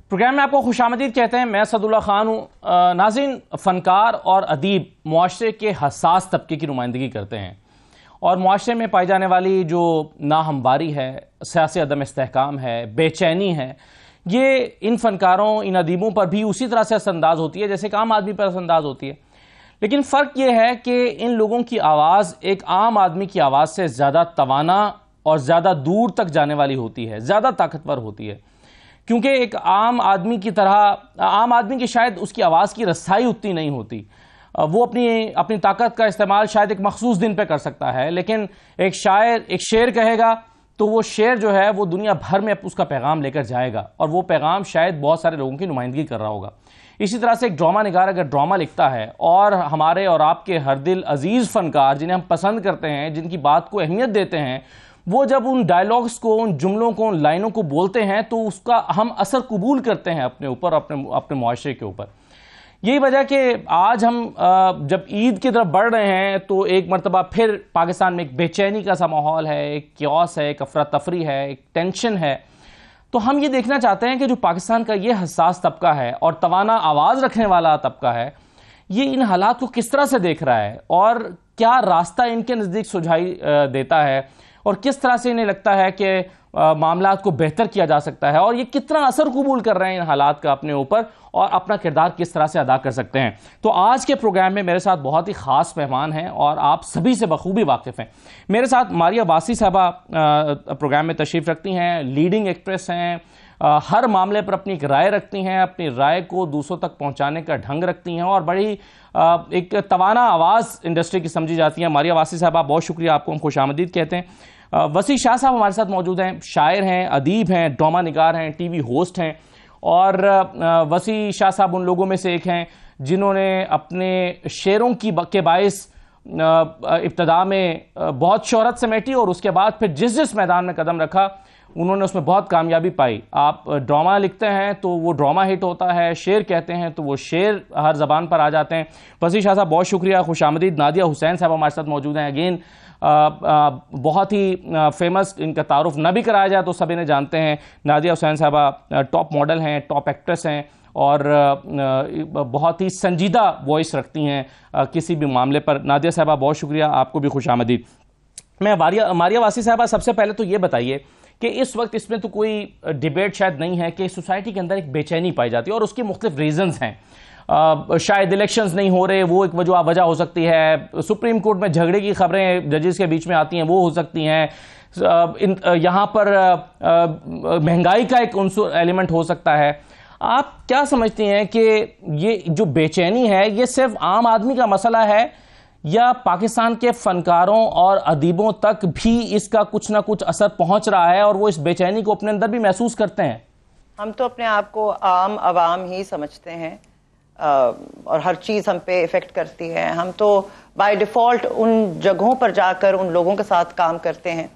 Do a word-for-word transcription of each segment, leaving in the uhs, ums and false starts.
Programme میں آپ کو خوش آمدید کہتے ہیں. میں اسد اللہ خان ہوں. ناظرین، فنکار اور ادیب معاشرے کے حساس طبقے کی نمائندگی کرتے ہیں اور معاشرے میں پائی جانے والی جو ناہمواری ہے، سیاسی عدم استحکام ہے، بے چینی ہے، یہ ان فنکاروں، ان ادیبوں پر بھی اسی طرح سے اثر انداز ہوتی ہے جیسے کہ عام آدمی پر اثر انداز ہوتی ہے. لیکن فرق یہ ہے کہ ان لوگوں کی آواز ایک عام آدمی کی آواز سے زیادہ توانا اور زیادہ دور تک جانے والی ہوتی ہے، زیادہ طاقتور ہوتی ہے، کیونکہ ایک عام آدمی کی طرح عام آدمی کی شاید اس کی آواز کی رسائی اتنی نہیں ہوتی. وہ اپنی اپنی طاقت کا استعمال شاید ایک مخصوص دن پہ کر سکتا ہے، لیکن ایک شاعر ایک شعر کہے گا تو وہ شعر جو ہے وہ دنیا بھر میں اس کا پیغام لے کر جائے گا، اور وہ پیغام شاید بہت سارے لوگوں کی نمائندگی کر رہا ہوگا. اسی طرح سے ایک ڈرامہ نگار اگر ڈرامہ لکھتا ہے اور ہمارے اور آپ کے ہر دل عزیز فنکار جنہیں ہم پسند کرتے ہیں، جن کی بات کو اہمیت دیتے ہیں، وہ جب ان ڈائیلاگز کو، ان جملوں کو، ان لائنوں کو بولتے ہیں تو اس کا ہم اثر قبول کرتے ہیں اپنے اوپر، اپنے اپنے معاشرے کے اوپر. یہی وجہ کہ آج ہم جب عید کی طرف بڑھ رہے ہیں تو ایک مرتبہ پھر پاکستان میں ایک بے چینی کا سا ماحول ہے، ایک کیوس ہے، ایک افراتفری ہے، ایک ٹینشن ہے. تو ہم یہ دیکھنا چاہتے ہیں کہ جو پاکستان کا یہ حساس طبقہ ہے اور توانا آواز رکھنے والا طبقہ ہے، یہ ان حالات کو کس طرح سے دیکھ رہا ہے اور کیا راستہ ان کے نزدیک سجھائی دیتا ہے، اور کس طرح سے انہیں لگتا ہے کہ معاملات کو بہتر کیا جا سکتا ہے، اور یہ کتنا اثر قبول کر رہے ہیں ان حالات کا اپنے اوپر، اور اپنا کردار کس طرح سے ادا کر سکتے ہیں. تو آج کے پروگرام میں میرے ساتھ بہت ہی خاص مہمان ہیں اور آپ سبھی سے بخوبی واقف ہیں. میرے ساتھ ماریہ واسی صاحبہ پروگرام میں تشریف رکھتی ہیں، لیڈنگ ایکٹریس ہیں، ہر معاملے پر اپنی ایک رائے رکھتی ہیں، اپنی رائے کو دوسروں تک پہنچانے کا ڈھنگ رکھتی ہیں، اور بڑی ایک توانا آواز انڈسٹری کی سمجھی جاتی ہیں. ماریہ واسی صاحبہ، بہت شکریہ، آپ کو ہم خوش آمدید کہتے ہیں. وسیع شاہ صاحب ہمارے ساتھ موجود ہیں، شاعر ہیں، ادیب ہیں، ڈرامہ نگار ہیں، ٹی وی ہوسٹ ہیں، اور وسیع شاہ صاحب ان لوگوں میں سے ایک ہیں جنہوں نے اپنے شعروں کی کے باعث ابتدا میں بہت شہرت سمیٹی، اور اس کے بعد پھر جس جس میدان میں قدم رکھا انہوں نے اس میں بہت کامیابی پائی. آپ ڈرامہ لکھتے ہیں تو وہ ڈرامہ ہٹ ہوتا ہے، شعر کہتے ہیں تو وہ شعر ہر زبان پر آ جاتے ہیں. وسیع شاہ صاحب بہت شکریہ، خوش آمدید. نادیہ حسین صاحب ہمارے ساتھ موجود ہیں، اگین بہت ہی فیمس، ان کا تعارف نہ بھی کرایا جائے تو سب انہیں جانتے ہیں. نادیہ حسین صاحبہ ٹاپ ماڈل ہیں، ٹاپ ایکٹریس ہیں، اور بہت ہی سنجیدہ وائس رکھتی ہیں کسی بھی معاملے پر. نادیہ صاحبہ بہت شکریہ، آپ کو بھی خوش آمدید. میں ماریہ واسی صاحبہ، سب سے پہلے تو یہ بتائیے کہ اس وقت اس میں تو کوئی ڈیبیٹ شاید نہیں ہے کہ سوسائٹی کے اندر ایک بے چینی پائی جاتی ہے، اور اس کی مختلف ریزنز ہیں. شاید الیکشنز نہیں ہو رہے، وہ ایک وجہ وجہ ہو سکتی ہے. سپریم کورٹ میں جھگڑے کی خبریں ججز کے بیچ میں آتی ہیں، وہ ہو سکتی ہیں. یہاں پر مہنگائی کا ایک عنصر ایلیمنٹ ہو سکتا ہے. آپ کیا سمجھتی ہیں کہ یہ جو بے چینی ہے یہ صرف عام آدمی کا مسئلہ ہے، یا پاکستان کے فنکاروں اور ادیبوں تک بھی اس کا کچھ نہ کچھ اثر پہنچ رہا ہے اور وہ اس بے چینی کو اپنے اندر بھی محسوس کرتے ہیں؟ ہم تو اپنے آپ کو عام عوام ہی سمجھتے ہیں، اور ہر چیز ہم پہ افیکٹ کرتی ہے. ہم تو بائی ڈیفالٹ ان جگہوں پر جا کر ان لوگوں کے ساتھ کام کرتے ہیں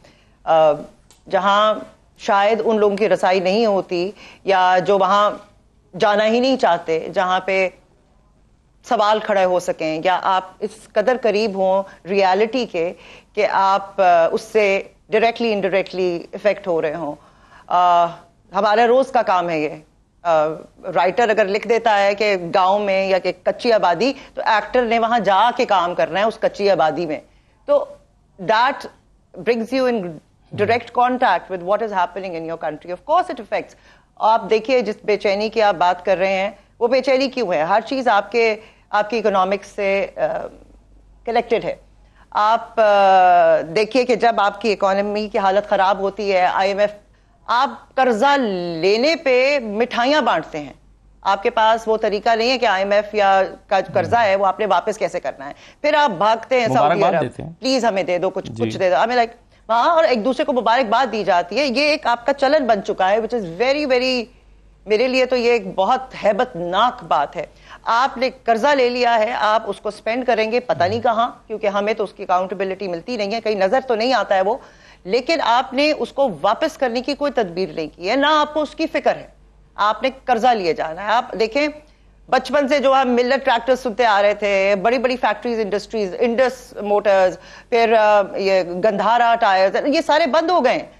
جہاں شاید ان لوگوں کی رسائی نہیں ہوتی، یا جو وہاں جانا ہی نہیں چاہتے، جہاں پہ سوال کھڑے ہو سکیں، یا آپ اس قدر قریب ہوں ریالٹی کے کہ آپ اس سے ڈائریکٹلی انڈائریکٹلی افیکٹ ہو رہے ہوں. ہمارا روز کا کام ہے یہ. رائٹر اگر لکھ دیتا ہے کہ گاؤں میں یا کہ کچی آبادی، تو ایکٹر نے وہاں جا کے کام کرنا ہے اس کچی آبادی میں. تو that brings you in direct contact with what is happening in your country. Of course it affects. آپ دیکھیے جس بے چینی کی آپ بات کر رہے ہیں، وہ بے چینی کیوں ہے؟ ہر چیز آپ کے آپ کی اکنامکس سے کنیکٹڈ ہے. آپ دیکھیے کہ جب آپ کی اکانومی کی حالت خراب ہوتی ہے، آئی ایم ایف، آپ قرضہ لینے پہ مٹھائیاں بانٹتے ہیں. آپ کے پاس وہ طریقہ نہیں ہے کہ آئی ایم ایف یا کا قرضہ ہے وہ آپ نے واپس کیسے کرنا ہے. پھر آپ بھاگتے ہیں سعودی عرب، پلیز ہمیں دے دو کچھ کچھ دے دو ہمیں، لائک وہاں، اور ایک دوسرے کو مبارکباد دی جاتی ہے. یہ ایک آپ کا چلن بن چکا ہے، وچ از ویری ویری، میرے لیے تو یہ ایک بہت ہیبت ناک بات ہے. آپ نے قرضہ لے لیا ہے، آپ اس کو سپینڈ کریں گے پتہ نہیں کہاں، کیونکہ ہمیں تو اس کی اکاؤنٹیبلٹی ملتی نہیں ہے، کہیں نظر تو نہیں آتا ہے وہ، لیکن آپ نے اس کو واپس کرنے کی کوئی تدبیر نہیں کی ہے، نہ آپ کو اس کی فکر ہے. آپ نے قرضہ لیے جانا ہے. آپ دیکھیں بچپن سے جو ہم ملت ٹریکٹر سنتے آ رہے تھے، بڑی بڑی فیکٹریز، انڈسٹریز، انڈس موٹرز، پھر یہ گندھارا ٹائرز، یہ سارے بند ہو گئے.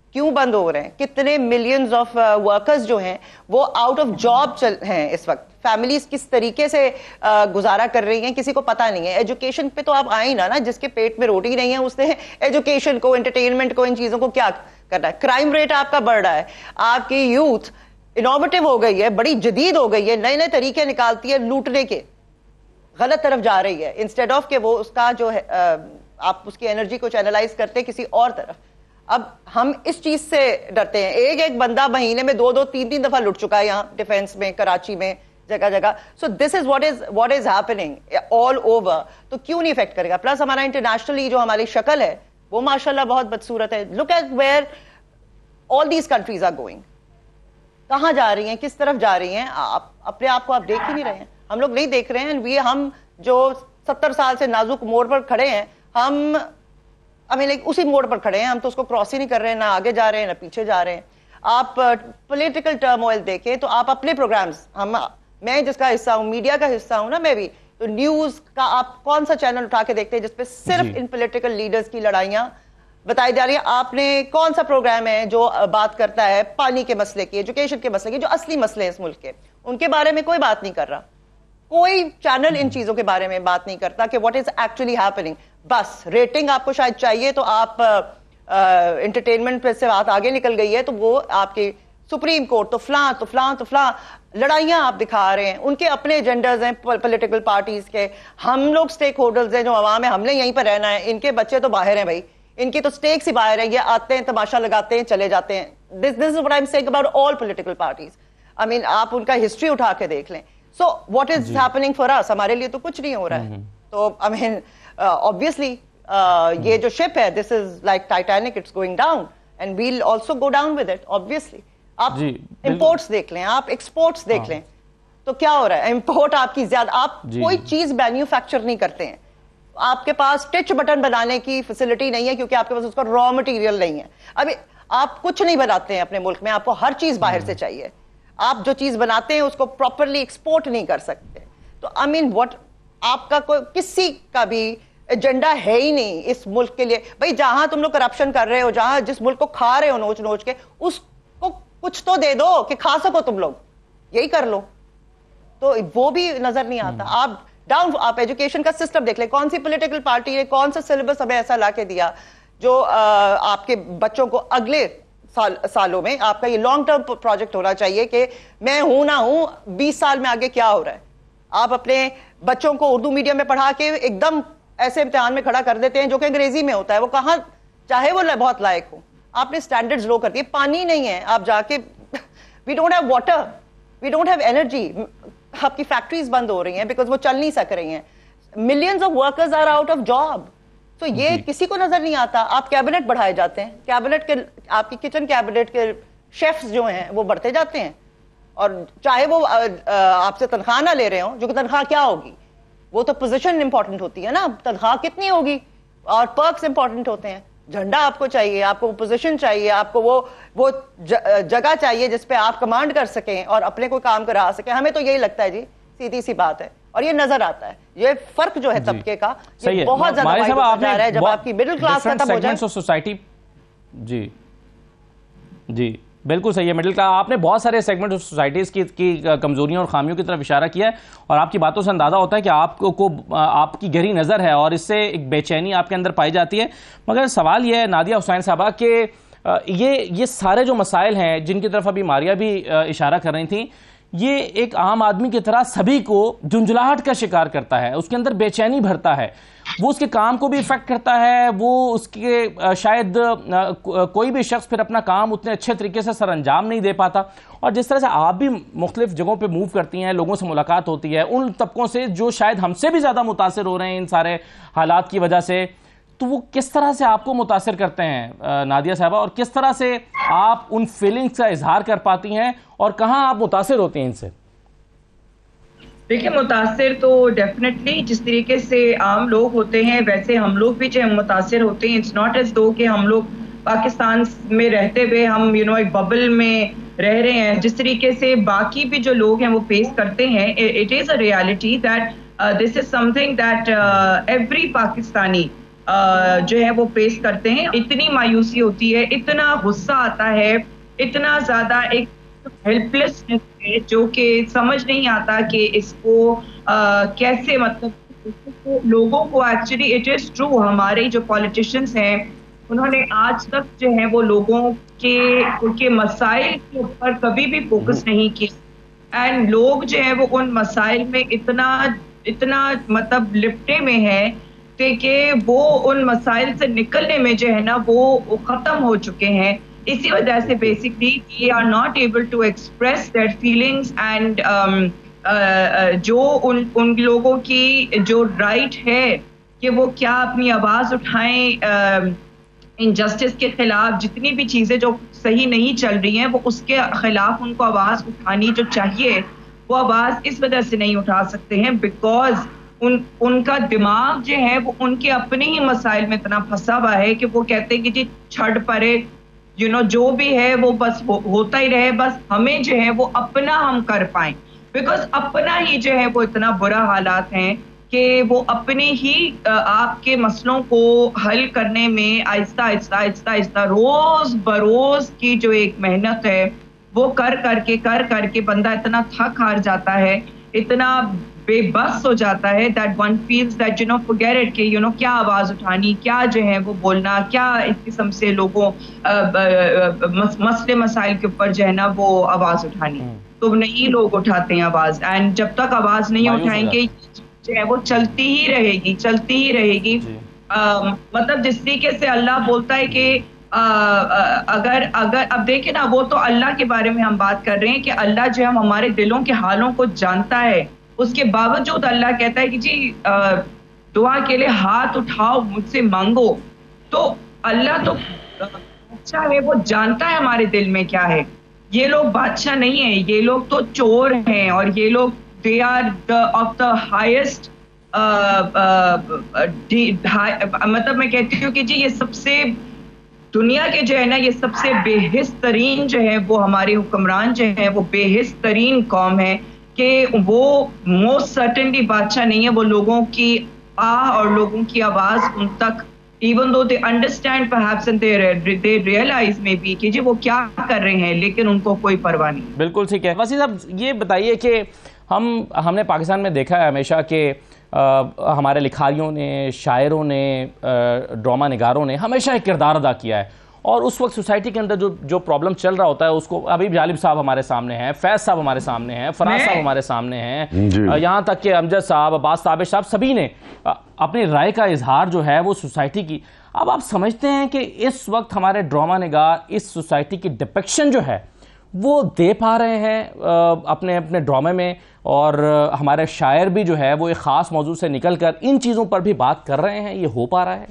کیوں بند ہو رہے ہیں, کتنے ملینز آف ورکرز جو ہیں وہ آؤٹ آف جاب چل ہیں اس وقت, فیملیز کس طریقے سے گزارا کر رہی ہیں کسی کو پتہ نہیں ہے. ایجوکیشن پہ تو آپ آئیں نا نا جس کے پیٹ میں روٹی نہیں ہے اس نے ایجوکیشن کو, انٹرٹینمنٹ کو, ان چیزوں کو کیا کرنا ہے. کرائم ریٹ آپ کا بڑھ رہا ہے, آپ کی یوتھ انوویٹو ہو گئی ہے, بڑی جدید ہو گئی ہے, نئے نئے طریقے نکالتی ہے لوٹنے کے, غلط طرف جا رہی ہے انسٹیڈ آف کہ وہ اس کا جو ہے آپ اس کی انرجی کو چینلائز کرتے کسی اور طرف. اب ہم اس چیز سے ڈرتے ہیں, ایک ایک بندہ مہینے میں دو دو تین تین دفعہ لٹ چکا ہے یہاں ڈیفینس میں, کراچی میں, جگہ جگہ. So this is what is what is happening all over. تو کیوں نہیں افیکٹ کرے گا؟ پلس ہمارا انٹرنیشنلی جو ہماری شکل ہے وہ ماشاءاللہ بہت بدصورت ہے. Look at where all these countries are going, کہاں جا رہی ہیں, کس طرف جا رہی ہیں, آپ اپنے آپ کو آپ دیکھ ہی نہیں رہے ہیں, ہم لوگ نہیں دیکھ رہے ہیں. وی ہم جو ستر سال سے نازک موڑ پر کھڑے ہیں, ہم ہمیں لائک اسی موڑ پر کھڑے ہیں, ہم تو اس کو کراس ہی نہیں کر رہے ہیں, نہ آگے جا رہے ہیں نہ پیچھے جا رہے ہیں. آپ پولیٹیکل ٹرموائل دیکھیں تو آپ اپنے پروگرامز, ہم میں جس کا حصہ ہوں, میڈیا کا حصہ ہوں نا میں بھی, تو نیوز کا آپ کون سا چینل اٹھا کے دیکھتے ہیں جس پہ صرف ان پولیٹیکل لیڈرز کی لڑائیاں بتائی جا رہی ہیں؟ آپ نے کون سا پروگرام ہے جو بات کرتا ہے پانی کے مسئلے کی, ایجوکیشن کے مسئلے کی, جو اصلی مسئلے ہیں اس ملک کے, ان کے بارے میں کوئی بات نہیں کر رہا. کوئی چینل ان چیزوں کے بارے میں بات نہیں کرتا کہ واٹ از ایکچولی ہیپننگ. بس ریٹنگ آپ کو شاید چاہیے تو آپ انٹرٹینمنٹ پہ سے بات آگے نکل گئی ہے تو وہ آپ کی سپریم کورٹ تو فلاں تو فلاں تو فلاں لڑائیاں آپ دکھا رہے ہیں, ان کے اپنے ایجنڈاز ہیں پولیٹیکل پارٹیز کے. ہم لوگ سٹیک ہولڈرز ہیں جو عوام ہے, ہم نے یہیں پر رہنا ہے, ان کے بچے تو باہر ہیں بھائی, ان کی تو سٹیکس ہی باہر ہیں, یہ آتے ہیں تماشا لگاتے ہیں چلے جاتے ہیں. This this is what I am seeing about all political parties. I mean آپ ان کا ہسٹری اٹھا کے دیکھ لیں. So what is happening for us, ہمارے لیے تو کچھ نہیں ہو رہا ہے. تو آئی مین obviously یہ جو شپ ہے this is like Titanic, it's going down and we'll also go down with it obviously. آپ امپورٹس دیکھ لیں, آپ ایکسپورٹس دیکھ لیں تو کیا ہو رہا ہے, امپورٹ آپ کی زیادہ, آپ کوئی چیز مینوفیکچر نہیں کرتے ہیں, آپ کے پاس ٹچ بٹن بنانے کی فیسلٹی نہیں ہے کیونکہ آپ کے پاس اس کا را مٹیریل نہیں ہے. ابھی آپ کچھ نہیں بناتے ہیں اپنے ملک میں, آپ کو ہر چیز باہر سے چاہیے, آپ جو چیز بناتے ہیں اس کو پراپرلی ایکسپورٹ نہیں کر سکتے. تو آئی مین واٹ, آپ کا کوئی کسی کا بھی ایجنڈا ہے ہی نہیں اس ملک کے لیے. بھائی جہاں تم لوگ کرپشن کر رہے ہو, جہاں جس ملک کو کھا رہے ہو نوچ نوچ کے, اس کو کچھ تو دے دو کہ کھا سکو تم لوگ, یہی کر لو. تو وہ بھی نظر نہیں آتا. آپ ڈاؤن, آپ ایجوکیشن کا سسٹم دیکھ لیں, کون سی پولیٹیکل پارٹی نے کون سا سلیبس ہمیں ایسا لا کے دیا جو آپ کے بچوں کو اگلے سال سالوں میں, آپ کا یہ لانگ ٹرم پروجیکٹ ہونا چاہیے کہ میں ہوں نہ ہوں بیس سال میں آگے کیا ہو رہا ہے. آپ اپنے بچوں کو اردو میڈیم میں پڑھا کے ایک دم ایسے امتحان میں کھڑا کر دیتے ہیں جو کہ انگریزی میں ہوتا ہے, وہ کہاں چاہے وہ بہت لائق ہو, آپ نے سٹینڈرڈز لو کر دیے. پانی نہیں ہے, آپ جا کے we don't have water, we don't have energy, آپ کی فیکٹریز بند ہو رہی ہیں بیکاز وہ چل نہیں سک رہی ہیں. Millions of workers are out of job. تو یہ کسی کو نظر نہیں آتا. آپ کیبنٹ بڑھائے جاتے ہیں, کیبنٹ کے آپ کی کچن کیبنٹ کے شیفز جو ہیں وہ بڑھتے جاتے ہیں, اور چاہے وہ آپ سے تنخواہ نہ لے رہے ہوں, جو کہ تنخواہ کیا ہوگی, وہ تو پوزیشن امپورٹنٹ ہوتی ہے نا, تنخواہ کتنی ہوگی, اور پرکس امپورٹنٹ ہوتے ہیں. جھنڈا آپ کو چاہیے, آپ کو پوزیشن چاہیے, آپ کو وہ وہ جگہ چاہیے جس پہ آپ کمانڈ کر سکیں اور اپنے کوئی کام کرا سکیں. ہمیں تو یہی لگتا ہے جی, سیدھی سی بات ہے, اور یہ نظر آتا ہے. یہ فرق جو ہے طبقے کا یہ بہت زیادہ وائڈ ہوتا جا رہا ہے جب آپ کی مڈل کلاس ختم ہو جائے. سوسائٹی جی جی بالکل صحیح ہے, مڈل کلاس. آپ نے بہت سارے سیگمنٹ آف سوسائٹیز کی کی کمزوریوں اور خامیوں کی طرف اشارہ کیا ہے, اور آپ کی باتوں سے اندازہ ہوتا ہے کہ آپ کو آپ کی گہری نظر ہے اور اس سے ایک بے چینی آپ کے اندر پائی جاتی ہے. مگر سوال یہ ہے نادیہ حسین صاحبہ کہ یہ یہ سارے جو مسائل ہیں جن کی طرف ابھی ماریہ بھی اشارہ کر رہی تھیں, یہ ایک عام آدمی کی طرح سبھی کو جھنجھلاہٹ کا شکار کرتا ہے, اس کے اندر بے چینی بھرتا ہے, وہ اس کے کام کو بھی افیکٹ کرتا ہے, وہ اس کے شاید کوئی بھی شخص پھر اپنا کام اتنے اچھے طریقے سے سر انجام نہیں دے پاتا. اور جس طرح سے آپ بھی مختلف جگہوں پہ موو کرتی ہیں, لوگوں سے ملاقات ہوتی ہے ان طبقوں سے جو شاید ہم سے بھی زیادہ متاثر ہو رہے ہیں ان سارے حالات کی وجہ سے, تو وہ کس طرح سے آپ کو متاثر کرتے ہیں نادیہ صاحبہ, اور کس طرح سے آپ ان فیلنگز کا اظہار کر پاتی ہیں, اور کہاں آپ متاثر ہوتی ہیں ان سے؟ دیکھیں متاثر تو ڈیفینیٹلی جس طریقے سے عام لوگ ہوتے ہیں ویسے ہم لوگ بھی جو متاثر ہوتے ہیں. اٹس ناٹ ایز دو کہ ہم لوگ پاکستان میں رہتے ہوئے ہم یو نو ایک ببل میں رہ رہے ہیں. جس طریقے سے باقی بھی جو لوگ ہیں وہ فیس کرتے ہیں, it is a reality that this is something that every Pakistani جو ہے وہ فیس کرتے ہیں. اتنی مایوسی ہوتی ہے, اتنا غصہ آتا ہے, اتنا زیادہ ایک ہیلپ لیسنس ہے جو کہ سمجھ نہیں آتا کہ اس کو کیسے, مطلب لوگوں کو ایکچولی اٹ از ٹرو, ہمارے جو پالیٹیشینس ہیں انہوں نے آج تک جو ہے وہ لوگوں کے ان کے مسائل کے اوپر کبھی بھی فوکس نہیں کیا, اینڈ لوگ جو ہے وہ ان مسائل میں اتنا اتنا مطلب لپٹے میں ہے کہ وہ ان مسائل سے نکلنے میں جو ہے نا وہ ختم ہو چکے ہیں. اسی وجہ سے basically we are not able to express that feelings, and جو ان ان لوگوں کی جو رائٹ ہے کہ وہ کیا اپنی آواز اٹھائیں انجسٹس کے خلاف, جتنی بھی چیزیں جو صحیح نہیں چل رہی ہیں وہ اس کے خلاف ان کو آواز اٹھانی جو چاہیے وہ آواز اس وجہ سے نہیں اٹھا سکتے ہیں بیکاز ان ان کا دماغ جو ہے وہ ان کے اپنے ہی مسائل میں اتنا پھنسا ہوا ہے کہ وہ کہتے ہیں کہ جی چھڑ پڑے, یو نو جو بھی ہے وہ بس ہوتا ہی رہے, بس ہمیں جو ہے وہ اپنا ہم کر پائیں, بیکاز اپنا ہی جو ہے وہ اتنا برا حالات ہیں کہ وہ اپنے ہی آپ کے مسئلوں کو حل کرنے میں آہستہ آہستہ آہستہ آہستہ روز بروز کی جو ایک محنت ہے وہ کر کر کے کر کر کے بندہ اتنا تھک ہار جاتا ہے, اتنا بے بس ہو جاتا ہے that one feels that you know forget it کہ یو نو کیا آواز اٹھانی, کیا جو ہے وہ بولنا, کیا اس قسم سے لوگوں مسئلے مسائل کے اوپر جو ہے نا وہ آواز اٹھانی. تو نہیں لوگ اٹھاتے ہیں آواز, اینڈ جب تک آواز نہیں اٹھائیں گے جو ہے وہ چلتی ہی رہے گی چلتی ہی رہے گی. مطلب جس طریقے سے اللہ بولتا ہے کہ اگر اگر اب دیکھیں نا, وہ تو اللہ کے بارے میں ہم بات کر رہے ہیں کہ اللہ جو ہے ہمارے دلوں کے حالوں کو جانتا ہے, اس کے باوجود اللہ کہتا ہے کہ جی دعا کے لیے ہاتھ اٹھاؤ مجھ سے مانگو. تو اللہ تو اچھا ہے, وہ جانتا ہے ہمارے دل میں کیا ہے. یہ لوگ بادشاہ نہیں ہیں, یہ لوگ تو چور ہیں, اور یہ لوگ they are the of the highest, مطلب میں کہتی ہوں کہ جی یہ سب سے دنیا کے جو ہے نا یہ سب سے بے حس ترین جو ہے وہ ہمارے حکمران جو ہیں وہ بے حس ترین قوم ہے کہ وہ موسٹ سرٹنلی بادشاہ نہیں ہے. وہ لوگوں کی آہ اور لوگوں کی آواز ان تک even though they understand perhaps and they they realize maybe کہ جی وہ کیا کر رہے ہیں, لیکن ان کو کوئی پرواہ نہیں. بالکل ٹھیک ہے. وسیع صاحب یہ بتائیے کہ ہم ہم نے پاکستان میں دیکھا ہے ہمیشہ کہ ہمارے لکھاریوں نے, شاعروں نے, ڈرامہ نگاروں نے ہمیشہ ایک کردار ادا کیا ہے, اور اس وقت سوسائٹی کے اندر جو جو پرابلم چل رہا ہوتا ہے اس کو ابھی جالب صاحب ہمارے سامنے ہیں, فیض صاحب ہمارے سامنے ہیں, فراز صاحب ہمارے سامنے ہیں, یہاں تک کہ امجد صاحب, عباس تابش صاحب, سبھی نے اپنی رائے کا اظہار جو ہے وہ سوسائٹی کی. اب آپ سمجھتے ہیں کہ اس وقت ہمارے ڈرامہ نگار اس سوسائٹی کی ڈپکشن جو ہے وہ دے پا رہے ہیں اپنے اپنے ڈرامے میں, اور ہمارے شاعر بھی جو ہے وہ ایک خاص موضوع سے نکل کر ان چیزوں پر بھی بات کر رہے ہیں, یہ ہو پا رہا ہے؟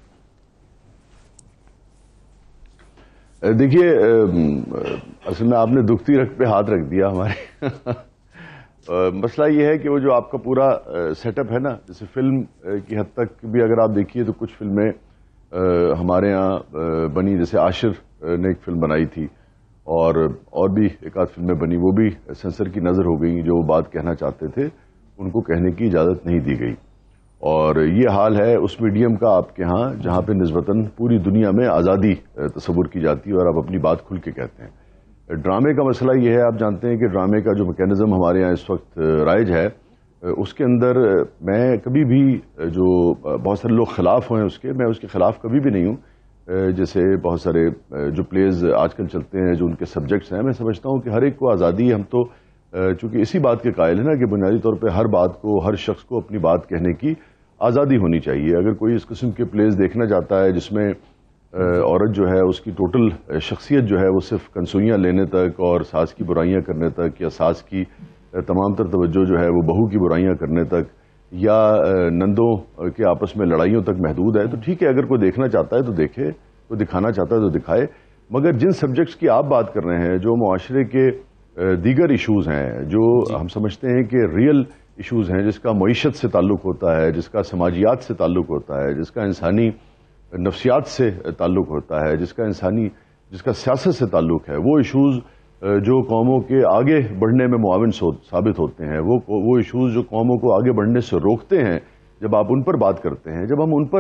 دیکھیے اصل میں آپ نے دکھتی رکھ پہ ہاتھ رکھ دیا. ہمارے مسئلہ یہ ہے کہ وہ جو آپ کا پورا سیٹ اپ ہے نا, جیسے فلم کی حد تک بھی اگر آپ دیکھیے تو کچھ فلمیں ہمارے یہاں بنی, جیسے عاشر نے ایک فلم بنائی تھی, اور اور بھی ایک آدھ فلمیں بنی, وہ بھی سینسر کی نظر ہو گئی. جو وہ بات کہنا چاہتے تھے ان کو کہنے کی اجازت نہیں دی گئی, اور یہ حال ہے اس میڈیم کا آپ کے ہاں جہاں پہ نسبتاً پوری دنیا میں آزادی تصور کی جاتی ہے اور آپ اپنی بات کھل کے کہتے ہیں. ڈرامے کا مسئلہ یہ ہے, آپ جانتے ہیں کہ ڈرامے کا جو میکینزم ہمارے یہاں اس وقت رائج ہے, اس کے اندر میں کبھی بھی, جو بہت سارے لوگ خلاف ہوئے اس کے, میں اس کے خلاف کبھی بھی نہیں ہوں. جیسے بہت سارے جو پلیز آج کل چلتے ہیں جو ان کے سبجیکٹس ہیں, میں سمجھتا ہوں کہ ہر ایک کو آزادی ہے. ہم تو چونکہ اسی بات کے قائل ہیں نا کہ بنیادی طور پہ ہر بات کو, ہر شخص کو اپنی بات کہنے کی آزادی ہونی چاہیے. اگر کوئی اس قسم کے پلیز دیکھنا چاہتا ہے جس میں عورت جو ہے اس کی ٹوٹل شخصیت جو ہے وہ صرف کنسوئیاں لینے تک اور ساس کی برائیاں کرنے تک, یا ساس کی تمام تر توجہ جو ہے وہ بہو کی برائیاں کرنے تک, یا نندوں کے آپس میں لڑائیوں تک محدود ہے, تو ٹھیک ہے, اگر کوئی دیکھنا چاہتا ہے تو دیکھے, کوئی دکھانا چاہتا ہے تو دکھائے. مگر جن سبجیکٹس کی آپ بات کر رہے ہیں, جو معاشرے کے دیگر ایشوز ہیں, جو ہم سمجھتے ہیں کہ ریئل ایشوز ہیں, جس کا معیشت سے تعلق ہوتا ہے, جس کا سماجیات سے تعلق ہوتا ہے, جس کا انسانی نفسیات سے تعلق ہوتا ہے, جس کا انسانی جس کا سیاست سے تعلق ہے, وہ ایشوز جو قوموں کے آگے بڑھنے میں معاون ثابت ہوتے ہیں, وہ وہ ایشوز جو قوموں کو آگے بڑھنے سے روکتے ہیں, جب آپ ان پر بات کرتے ہیں, جب ہم ان پر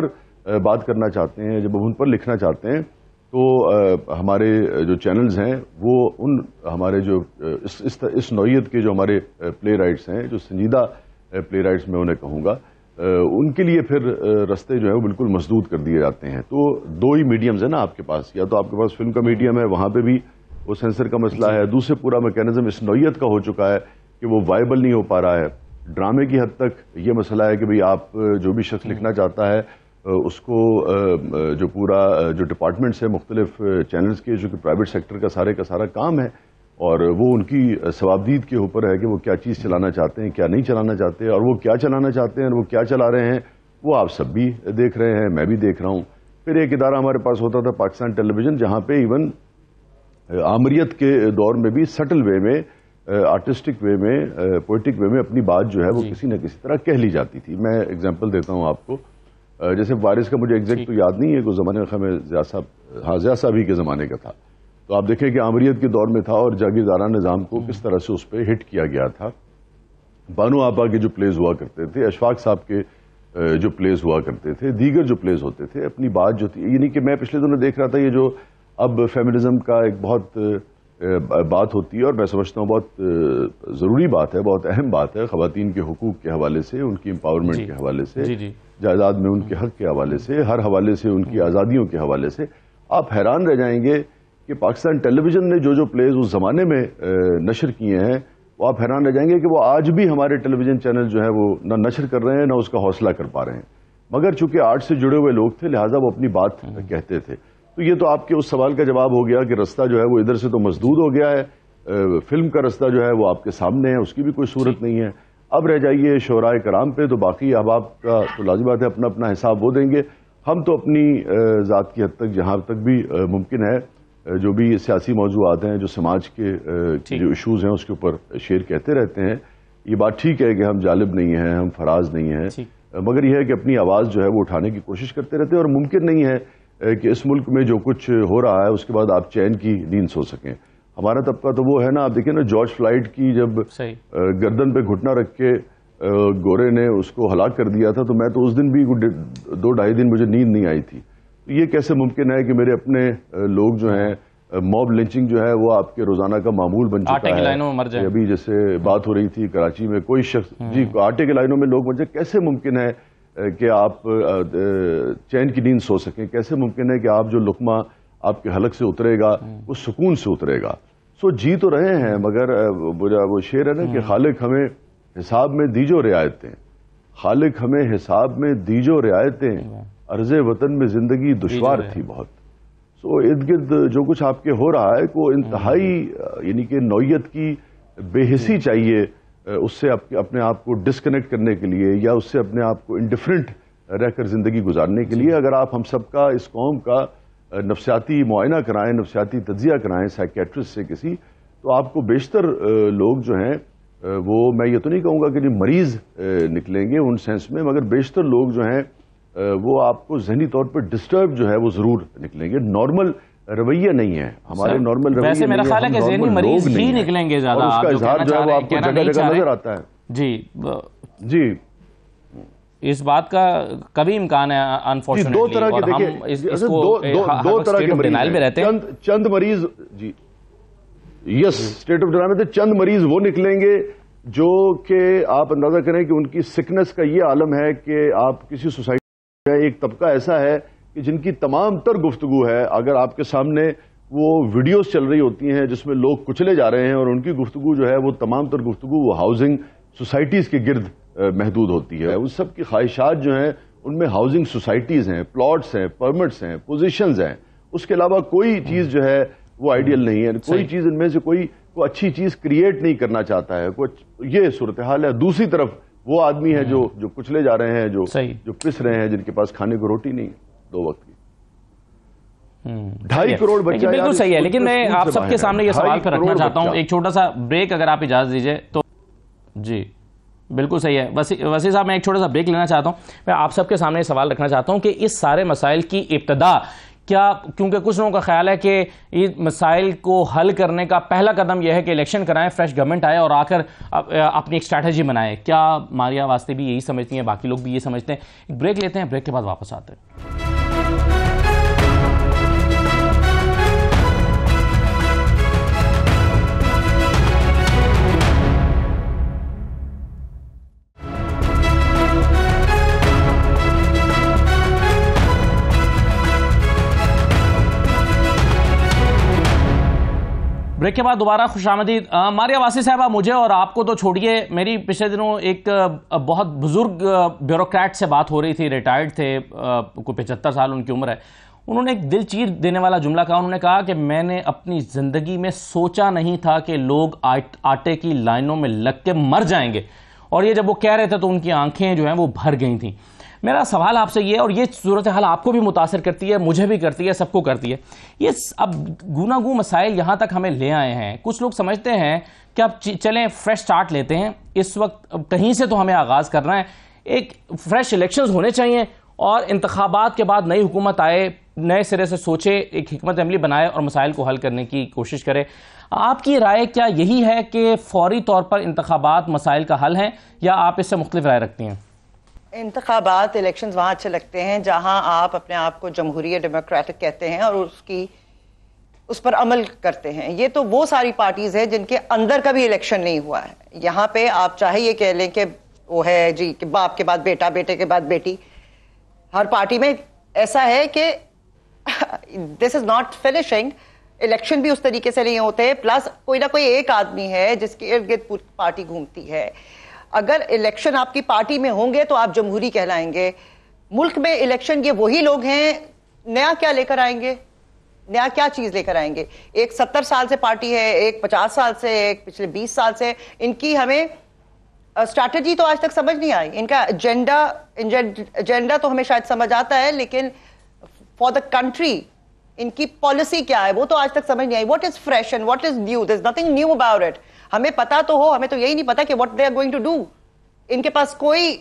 بات کرنا چاہتے ہیں, جب ہم ان پر لکھنا چاہتے ہیں, تو ہمارے جو چینلز ہیں وہ ان ہمارے جو اس اس, اس نوعیت کے جو ہمارے پلے رائٹس ہیں, جو سنجیدہ پلے رائٹس میں انہیں کہوں گا, ان کے لیے پھر رستے جو ہے وہ بالکل مسدود کر دیے جاتے ہیں. تو دو ہی میڈیمز ہیں نا آپ کے پاس, یا تو آپ کے پاس فلم کا میڈیم ہے, وہاں پہ بھی وہ سینسر کا مسئلہ ہے, دوسرے پورا میکینزم اس نوعیت کا ہو چکا ہے کہ وہ وائبل نہیں ہو پا رہا ہے. ڈرامے کی حد تک یہ مسئلہ ہے کہ بھئی آپ جو بھی شخص لکھنا چاہتا ہے اس کو جو پورا جو ڈپارٹمنٹس ہیں مختلف چینلز کے, جو کہ پرائیویٹ سیکٹر کا سارے کا سارا کام ہے, اور وہ ان کی ثوابدید کے اوپر ہے کہ وہ کیا چیز چلانا چاہتے ہیں, کیا نہیں چلانا چاہتے, اور وہ کیا چلانا چاہتے ہیں اور وہ کیا چلا رہے ہیں, وہ آپ سب بھی دیکھ رہے ہیں, میں بھی دیکھ رہا ہوں. پھر ایک ادارہ ہمارے پاس ہوتا تھا پاکستان ٹیلی ویژن, جہاں پہ ایون آمریت کے دور میں بھی سٹل وے میں, آرٹسٹک وے میں, پوئٹک وے میں اپنی بات جو ہے وہ کسی نہ کسی طرح کہہ لی جاتی تھی. میں اگزامپل دیتا ہوں آپ کو, جیسے وارث کا مجھے ایگزیکٹ تو یاد نہیں ہے, کوئی زمانے کا, میں ضیاء صاحب, ہاں ضیاء صاحب ہی کے زمانے کا تھا, تو آپ دیکھیں کہ آمریت کے دور میں تھا اور جاگیردارہ نظام کو کس طرح سے اس پہ ہٹ کیا گیا تھا. بانو آپا کے جو پلیز ہوا کرتے تھے, اشفاق صاحب کے جو پلیز ہوا کرتے تھے, دیگر جو پلیز ہوتے تھے, اپنی بات جو تھی, یعنی کہ میں پچھلے دنوں دیکھ رہا تھا یہ جو اب فیمنزم کا ایک بہت بات ہوتی ہے, اور میں سمجھتا ہوں بہت ضروری بات ہے, بہت اہم بات ہے, خواتین کے حقوق کے حوالے سے, ان کی امپاورمنٹ کے حوالے سے, جائیداد میں ان کے حق کے حوالے سے, ہر حوالے سے ان کی آزادیوں کے حوالے سے. آپ حیران رہ جائیں گے کہ پاکستان ٹیلی ویژن نے جو جو پلیز اس زمانے میں نشر کیے ہیں, وہ آپ حیران رہ جائیں گے کہ وہ آج بھی ہمارے ٹیلی ویژن چینل جو ہے وہ نہ نشر کر رہے ہیں, نہ اس کا حوصلہ کر پا رہے ہیں. مگر چونکہ آرٹ سے جڑے ہوئے لوگ تھے, لہٰذا وہ اپنی بات کہتے تھے. تو یہ تو آپ کے اس سوال کا جواب ہو گیا کہ رستہ جو ہے وہ ادھر سے تو مسدود ہو گیا ہے, فلم کا رستہ جو ہے وہ آپ کے سامنے ہے, اس کی بھی کوئی صورت نہیں ہے. اب رہ جائیے شعراء کرام پہ, تو باقی اب آپ کا تو لازم بات ہے اپنا اپنا حساب وہ دیں گے. ہم تو اپنی ذات کی حد تک جہاں تک بھی ممکن ہے, جو بھی سیاسی موضوعات ہیں, جو سماج کے جو ایشوز ہیں, اس کے اوپر شعر کہتے رہتے ہیں. یہ بات ٹھیک ہے کہ ہم جالب نہیں ہیں, ہم فراز نہیں ہیں, مگر یہ ہے کہ اپنی آواز جو ہے وہ اٹھانے کی کوشش کرتے رہتے ہیں. اور ممکن نہیں ہے کہ اس ملک میں جو کچھ ہو رہا ہے اس کے بعد آپ چین کی نیند سو سکیں. ہمارا طبقہ تو وہ ہے نا, آپ دیکھیں نا جارج فلائیڈ کی جب گردن پہ گھٹنا رکھ کے گورے نے اس کو ہلاک کر دیا تھا, تو میں تو اس دن بھی دو ڈھائی دن مجھے نیند نہیں آئی تھی. یہ کیسے ممکن ہے کہ میرے اپنے لوگ جو ہیں, موب لنچنگ جو ہے وہ آپ کے روزانہ کا معمول بن چکا ہے. ابھی جیسے بات ہو رہی تھی کراچی میں کوئی شخص, جی آٹے کی لائنوں میں لوگ مر جائیں. کیسے ممکن ہے کہ آپ چین کی نیند سو سکیں, کیسے ممکن ہے کہ آپ جو لقمہ آپ کے حلق سے اترے گا وہ سکون سے اترے گا. سو جی تو رہے ہیں, مگر وہ شعر ہے نا کہ خالق ہمیں حساب میں دیجو رعایتیں, خالق ہمیں حساب میں دیجو رعایتیں, عرض وطن میں زندگی دشوار تھی بہت. سو ارد گرد جو کچھ آپ کے ہو رہا ہے کو انتہائی یعنی کہ نوعیت کی بے حسی چاہیے اس سے اپنے آپ کو ڈسکنیکٹ کرنے کے لیے, یا اس سے اپنے آپ کو انڈیفرنٹ رہ کر زندگی گزارنے کے لیے. اگر آپ ہم سب کا, اس قوم کا نفسیاتی معائنہ کرائیں, نفسیاتی تجزیہ کرائیں سائیکیٹرسٹ سے کسی, تو آپ کو بیشتر لوگ جو ہیں وہ, میں یہ تو نہیں کہوں گا کہ مریض نکلیں گے ان سینس میں, مگر بیشتر لوگ جو ہیں وہ آپ کو ذہنی طور پر ڈسٹرب جو ہے وہ ضرور نکلیں گے. نارمل رویہ نہیں ہے ہمارے, نارمل رویہ ویسے میرا خیال ہے کہ ذہنی مریض ہی نکلیں گے زیادہ, اس کا اظہار جو ہے وہ آپ کو جگہ جگہ نظر آتا ہے. جی جی اس بات کا کبھی امکان ہے انفارچونیٹلی, دو طرح کے دیکھیں, دو طرح کے مریض ہیں, چند مریض, جی یس اسٹیٹ آف ڈینائل میں چند مریض وہ نکلیں گے جو کہ آپ اندازہ کریں کہ ان کی سکنس کا یہ عالم ہے کہ آپ کسی سوسائٹی میں ایک طبقہ ایسا ہے کہ جن کی تمام تر گفتگو ہے, اگر آپ کے سامنے وہ ویڈیوز چل رہی ہوتی ہیں جس میں لوگ کچلے جا رہے ہیں, اور ان کی گفتگو جو ہے وہ تمام تر گفتگو وہ ہاؤسنگ سوسائٹیز کے گرد محدود ہوتی ہے. اس سب کی خواہشات جو ہیں ان میں ہاؤسنگ سوسائٹیز ہیں, پلاٹس ہیں, پرمٹس ہیں, پوزیشنز ہیں, اس کے علاوہ کوئی چیز جو ہے وہ آئیڈیل نہیں ہے. کوئی چیز ان میں سے کوئی کوئی اچھی چیز کریٹ نہیں کرنا چاہتا ہے. یہ صورتحال ہے. دوسری طرف وہ آدمی ہے جو جو کچلے جا رہے ہیں, جو جو پس رہے ہیں, جن کے پاس کھانے کو روٹی نہیں دو وقت کی. ڈھائی کروڑ بچہ, بالکل صحیح ہے. لیکن میں آپ سب کے سامنے یہ سوال پہ رکھنا چاہتا ہوں, ایک چھوٹا سا بریک اگر آپ اجازت دیجئے تو. جی بالکل صحیح ہے وسیع صاحب, میں ایک چھوٹا سا بریک لینا چاہتا ہوں. میں آپ سب کے سامنے سوال رکھنا چاہتا ہوں کہ اس سارے مسائل کی ابتدا کیا کیونکہ کچھ لوگوں کا خیال ہے کہ یہ مسائل کو حل کرنے کا پہلا قدم یہ ہے کہ الیکشن کرائیں، فریش گورنمنٹ آئے اور آ کر اپنی ایک اسٹریٹجی بنائے. کیا ماریا واسطے بھی یہی سمجھتی ہیں، باقی لوگ بھی یہ سمجھتے ہیں؟ ایک بریک لیتے ہیں، بریک کے بعد واپس آتے ہیں. بریک کے بعد دوبارہ خوش آمدید. ماریا واسی صاحبہ، مجھے اور آپ کو تو چھوڑیے، میری پچھلے دنوں ایک بہت بزرگ بیوروکریٹ سے بات ہو رہی تھی، ریٹائرڈ تھے، کوئی پچہتر سال ان کی عمر ہے. انہوں نے ایک دل چیر دینے والا جملہ کہا. انہوں نے کہا کہ میں نے اپنی زندگی میں سوچا نہیں تھا کہ لوگ آٹے کی لائنوں میں لگ کے مر جائیں گے، اور یہ جب وہ کہہ رہے تھے تو ان کی آنکھیں جو ہیں وہ بھر گئی تھیں. میرا سوال آپ سے یہ ہے، اور یہ صورتحال آپ کو بھی متاثر کرتی ہے، مجھے بھی کرتی ہے، سب کو کرتی ہے. یہ اب گونا گو مسائل یہاں تک ہمیں لے آئے ہیں. کچھ لوگ سمجھتے ہیں کہ اب چلیں فریش سٹارٹ لیتے ہیں، اس وقت کہیں سے تو ہمیں آغاز کرنا ہے، ایک فریش الیکشنز ہونے چاہیے، اور انتخابات کے بعد نئی حکومت آئے، نئے سرے سے سوچے، ایک حکمت عملی بنائے اور مسائل کو حل کرنے کی کوشش کرے. آپ کی رائے کیا یہی ہے کہ فوری طور پر انتخابات مسائل کا حل ہیں، یا آپ اس سے مختلف رائے رکھتی ہیں؟ انتخابات الیکشنز وہاں اچھے لگتے ہیں جہاں آپ اپنے آپ کو جمہوری ڈیموکریٹک کہتے ہیں اور اس کی اس پر عمل کرتے ہیں. یہ تو وہ ساری پارٹیز ہیں جن کے اندر کبھی الیکشن نہیں ہوا ہے. یہاں پہ آپ چاہے یہ کہہ لیں کہ وہ ہے جی کہ باپ کے بعد بیٹا، بیٹے کے بعد بیٹی. ہر پارٹی میں ایسا ہے کہ this is not finishing. Election بھی اس طریقے سے نہیں ہوتے، پلس کوئی نہ کوئی ایک آدمی ہے جس کے ارد گرد پوری پارٹی گھومتی ہے. اگر الیکشن آپ کی پارٹی میں ہوں گے تو آپ جمہوری کہلائیں گے. ملک میں الیکشن یہ وہی لوگ ہیں، نیا کیا لے کر آئیں گے؟ نیا کیا چیز لے کر آئیں گے؟ ایک ستر سال سے پارٹی ہے، ایک پچاس سال سے، ایک پچھلے بیس سال سے. ان کی ہمیں اسٹریٹجی تو آج تک سمجھ نہیں آئی. ان کا ایجنڈا ایجنڈا تو ہمیں شاید سمجھ آتا ہے، لیکن فار دا کنٹری ان کی پالیسی کیا ہے وہ تو آج تک سمجھ نہیں آئی. What is fresh and what is new? There is nothing new about it. ہمیں پتا تو ہو، ہمیں تو یہی نہیں پتا کہ what they are going to do. ان کے پاس کوئی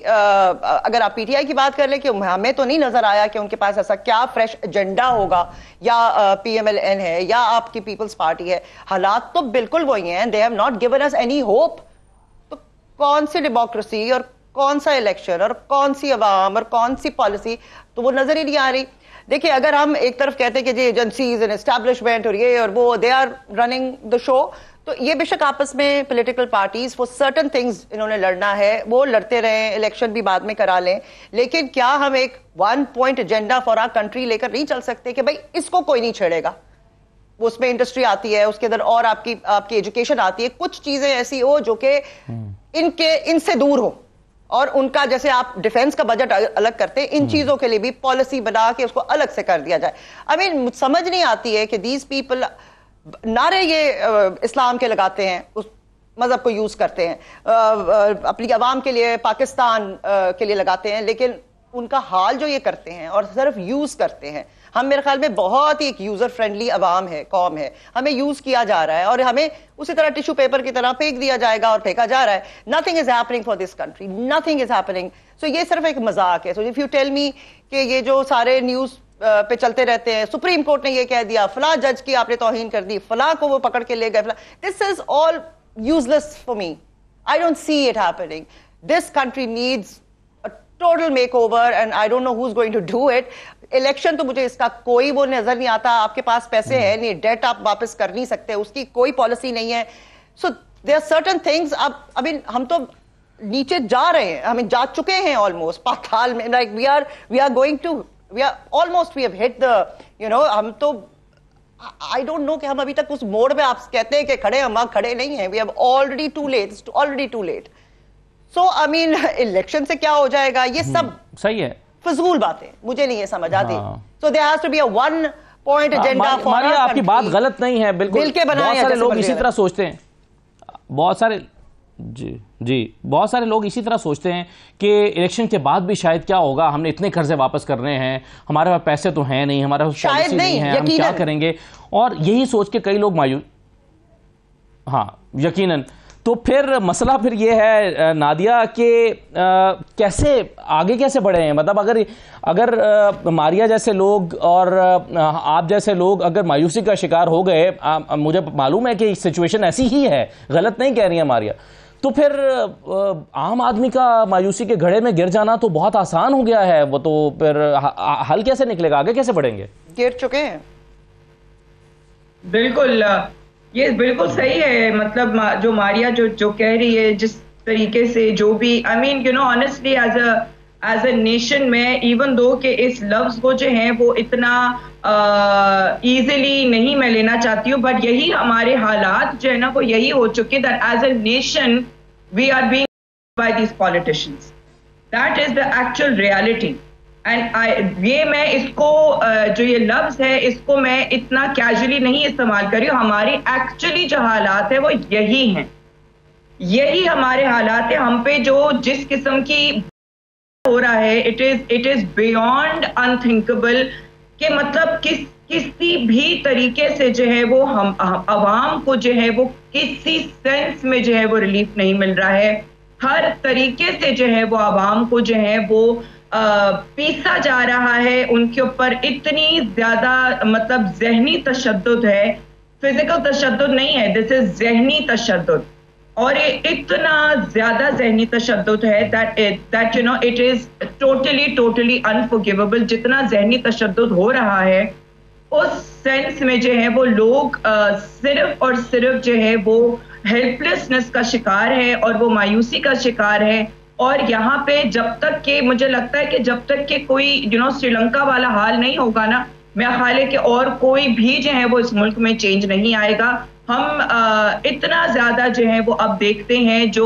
اگر آپ پی ٹی آئی کی بات کر لیں کہ ہمیں تو نہیں نظر آیا کہ ان کے پاس ایسا کیا فریش ایجنڈا ہوگا، یا پی ایم ایل این ہے یا آپ کی پیپلز پارٹی ہے. حالات تو بالکل وہی ہیں. They have not given us any hope. تو کون سی ڈیموکریسی اور کون سا الیکشن اور کون سی عوام اور کون سی پالیسی، تو وہ نظر ہی نہیں آ رہی. دیکھیں، اگر ہم ایک طرف کہتے ہیں کہ جی ایجنسیز اینڈ اسٹیبلشمنٹ اور یہ اور وہ دے آر رننگ دا شو، تو یہ بے شک آپس میں پولیٹیکل پارٹیز وہ سرٹن تھنگز انہوں نے لڑنا ہے، وہ لڑتے رہیں، الیکشن بھی بعد میں کرا لیں. لیکن کیا ہم ایک one point agenda for our country لے کر نہیں چل سکتے کہ بھائی اس کو کوئی نہیں چھیڑے گا؟ وہ اس میں انڈسٹری آتی ہے، اس کے اندر اور آپ کی آپ کی ایجوکیشن آتی ہے. کچھ چیزیں ایسی ہو جو کہ ان کے ان سے دور ہو، اور ان کا جیسے آپ ڈیفنس کا بجٹ الگ کرتے ہیں، ان چیزوں کے لیے بھی پالیسی بنا کے اس کو الگ سے کر دیا جائے. آئی مین سمجھ نہیں آتی ہے کہ دیز پیپل نعرے یہ اسلام کے لگاتے ہیں، اس مذہب کو یوز کرتے ہیں، اپنی عوام کے لیے، پاکستان کے لیے لگاتے ہیں، لیکن ان کا حال جو یہ کرتے ہیں اور صرف یوز کرتے ہیں. ہم میرے خیال میں بہت ہی ایک یوزر فرینڈلی عوام ہے، قوم ہے. ہمیں یوز کیا جا رہا ہے اور ہمیں اسی طرح ٹیشو پیپر کی طرح پھینک دیا جائے گا اور پھینکا جا رہا ہے. Nothing is happening for this country, nothing is happening. So یہ صرف ایک مذاق ہے. So if you tell me کہ یہ جو سارے نیوز پہ چلتے رہتے ہیں، سپریم کورٹ نے یہ کہہ دیا، فلاں جج کی آپ نے توہین کر دی، فلاں کو وہ پکڑ کے لے گئے، فلاں، this is all useless for me. I don't see it happening. This country needs total makeover and I don't know who is going to do it. Election تو مجھے اس کا کوئی وہ نظر نہیں آتا. آپ کے پاس پیسے ہیں نہیں، ڈیٹ آپ واپس کر نہیں سکتے، اس کی کوئی پالیسی نہیں ہے. So there are certain things. اب ابھی ہم تو نیچے جا رہے ہیں، ہمیں جا چکے ہیں آلموسٹ پاتال میں. Like we are we are going to we are almost we have hit the you know. ہم تو آئی ڈونٹ نو کہ ہم ابھی تک اس موڑ پہ آپ کہتے ہیں کہ کھڑے، ہم وہاں کھڑے نہیں ہیں. We have already too late already too late. So I mean election سے کیا ہو جائے گا، یہ سب صحیح ہے، فضول باتیں، مجھے نہیں یہ سمجھ آتی. So there has to be a one point agenda for Maria. آپ کی بات غلط نہیں ہے، بالکل. بہت سارے لوگ اسی طرح سوچتے ہیں، بہت سارے جی جی بہت سارے لوگ اسی طرح سوچتے ہیں کہ الیکشن کے بعد بھی شاید کیا ہوگا، ہم نے اتنے قرضے واپس کرنے ہیں، ہمارے پاس پیسے تو ہیں نہیں، ہمارے پاس پالیسی نہیں ہے، ہم کیا کریں گے. اور یہی سوچ کے کئی لوگ مایوس، ہاں یقیناً. تو پھر مسئلہ پھر یہ ہے نادیہ کہ کیسے آگے کیسے بڑھے ہیں؟ مطلب اگر اگر ماریہ جیسے لوگ اور آپ جیسے لوگ اگر مایوسی کا شکار ہو گئے، مجھے معلوم ہے کہ سچویشن ایسی ہی ہے، غلط نہیں کہہ رہی ہیں ماریہ، تو پھر عام آدمی کا مایوسی کے گھڑے میں گر جانا تو بہت آسان ہو گیا ہے، وہ تو پھر حل کیسے نکلے گا؟ آگے کیسے بڑھیں گے؟ گر چکے ہیں. بالکل یہ بالکل صحیح ہے. مطلب جو ماریہ جو جو کہہ رہی ہے، جس طریقے سے جو بھی I mean you know honestly as a as a nation میں ایون دو کہ اس لفظ کو جو ہیں وہ اتنا ایزیلی نہیں میں لینا چاہتی ہوں، بٹ یہی ہمارے حالات جو ہے نا وہ یہی ہو چکے that as a nation we are being by these politicians. That is the actual reality. And یہ میں اس کو جو یہ لفظ ہے اس کو میں اتنا کیجولی نہیں استعمال کر رہی ہوں. ہماری ایکچولی جو حالات ہے وہ یہی ہیں، یہی ہمارے حالات ہیں. ہم پہ جو جس قسم کی ہو رہا ہے it is it is beyond unthinkable کہ مطلب کس کسی بھی طریقے سے جو ہے وہ ہم عوام کو جو ہے وہ کسی سینس میں جو ہے وہ ریلیف نہیں مل رہا ہے. ہر طریقے سے جو ہے وہ عوام کو جو ہے وہ پیسا جا رہا ہے. ان کے اوپر اتنی زیادہ مطلب ذہنی تشدد ہے، فزیکل تشدد نہیں ہے، دس از ذہنی تشدد. اور یہ اتنا زیادہ ذہنی تشدد ہے that that you know it is totally totally unforgivable. جتنا ذہنی تشدد ہو رہا ہے اس سینس میں جو ہے وہ لوگ صرف اور صرف جو ہے وہ ہیلپ لیسنس کا شکار ہے اور وہ مایوسی کا شکار ہے. اور یہاں پہ جب تک کہ مجھے لگتا ہے کہ جب تک کہ کوئی یو نو سری لنکا والا حال نہیں ہوگا نا، میں خیال ہے کہ اور کوئی بھی جو ہے وہ اس ملک میں چینج نہیں آئے گا. ہم اتنا زیادہ جو ہے وہ اب دیکھتے ہیں جو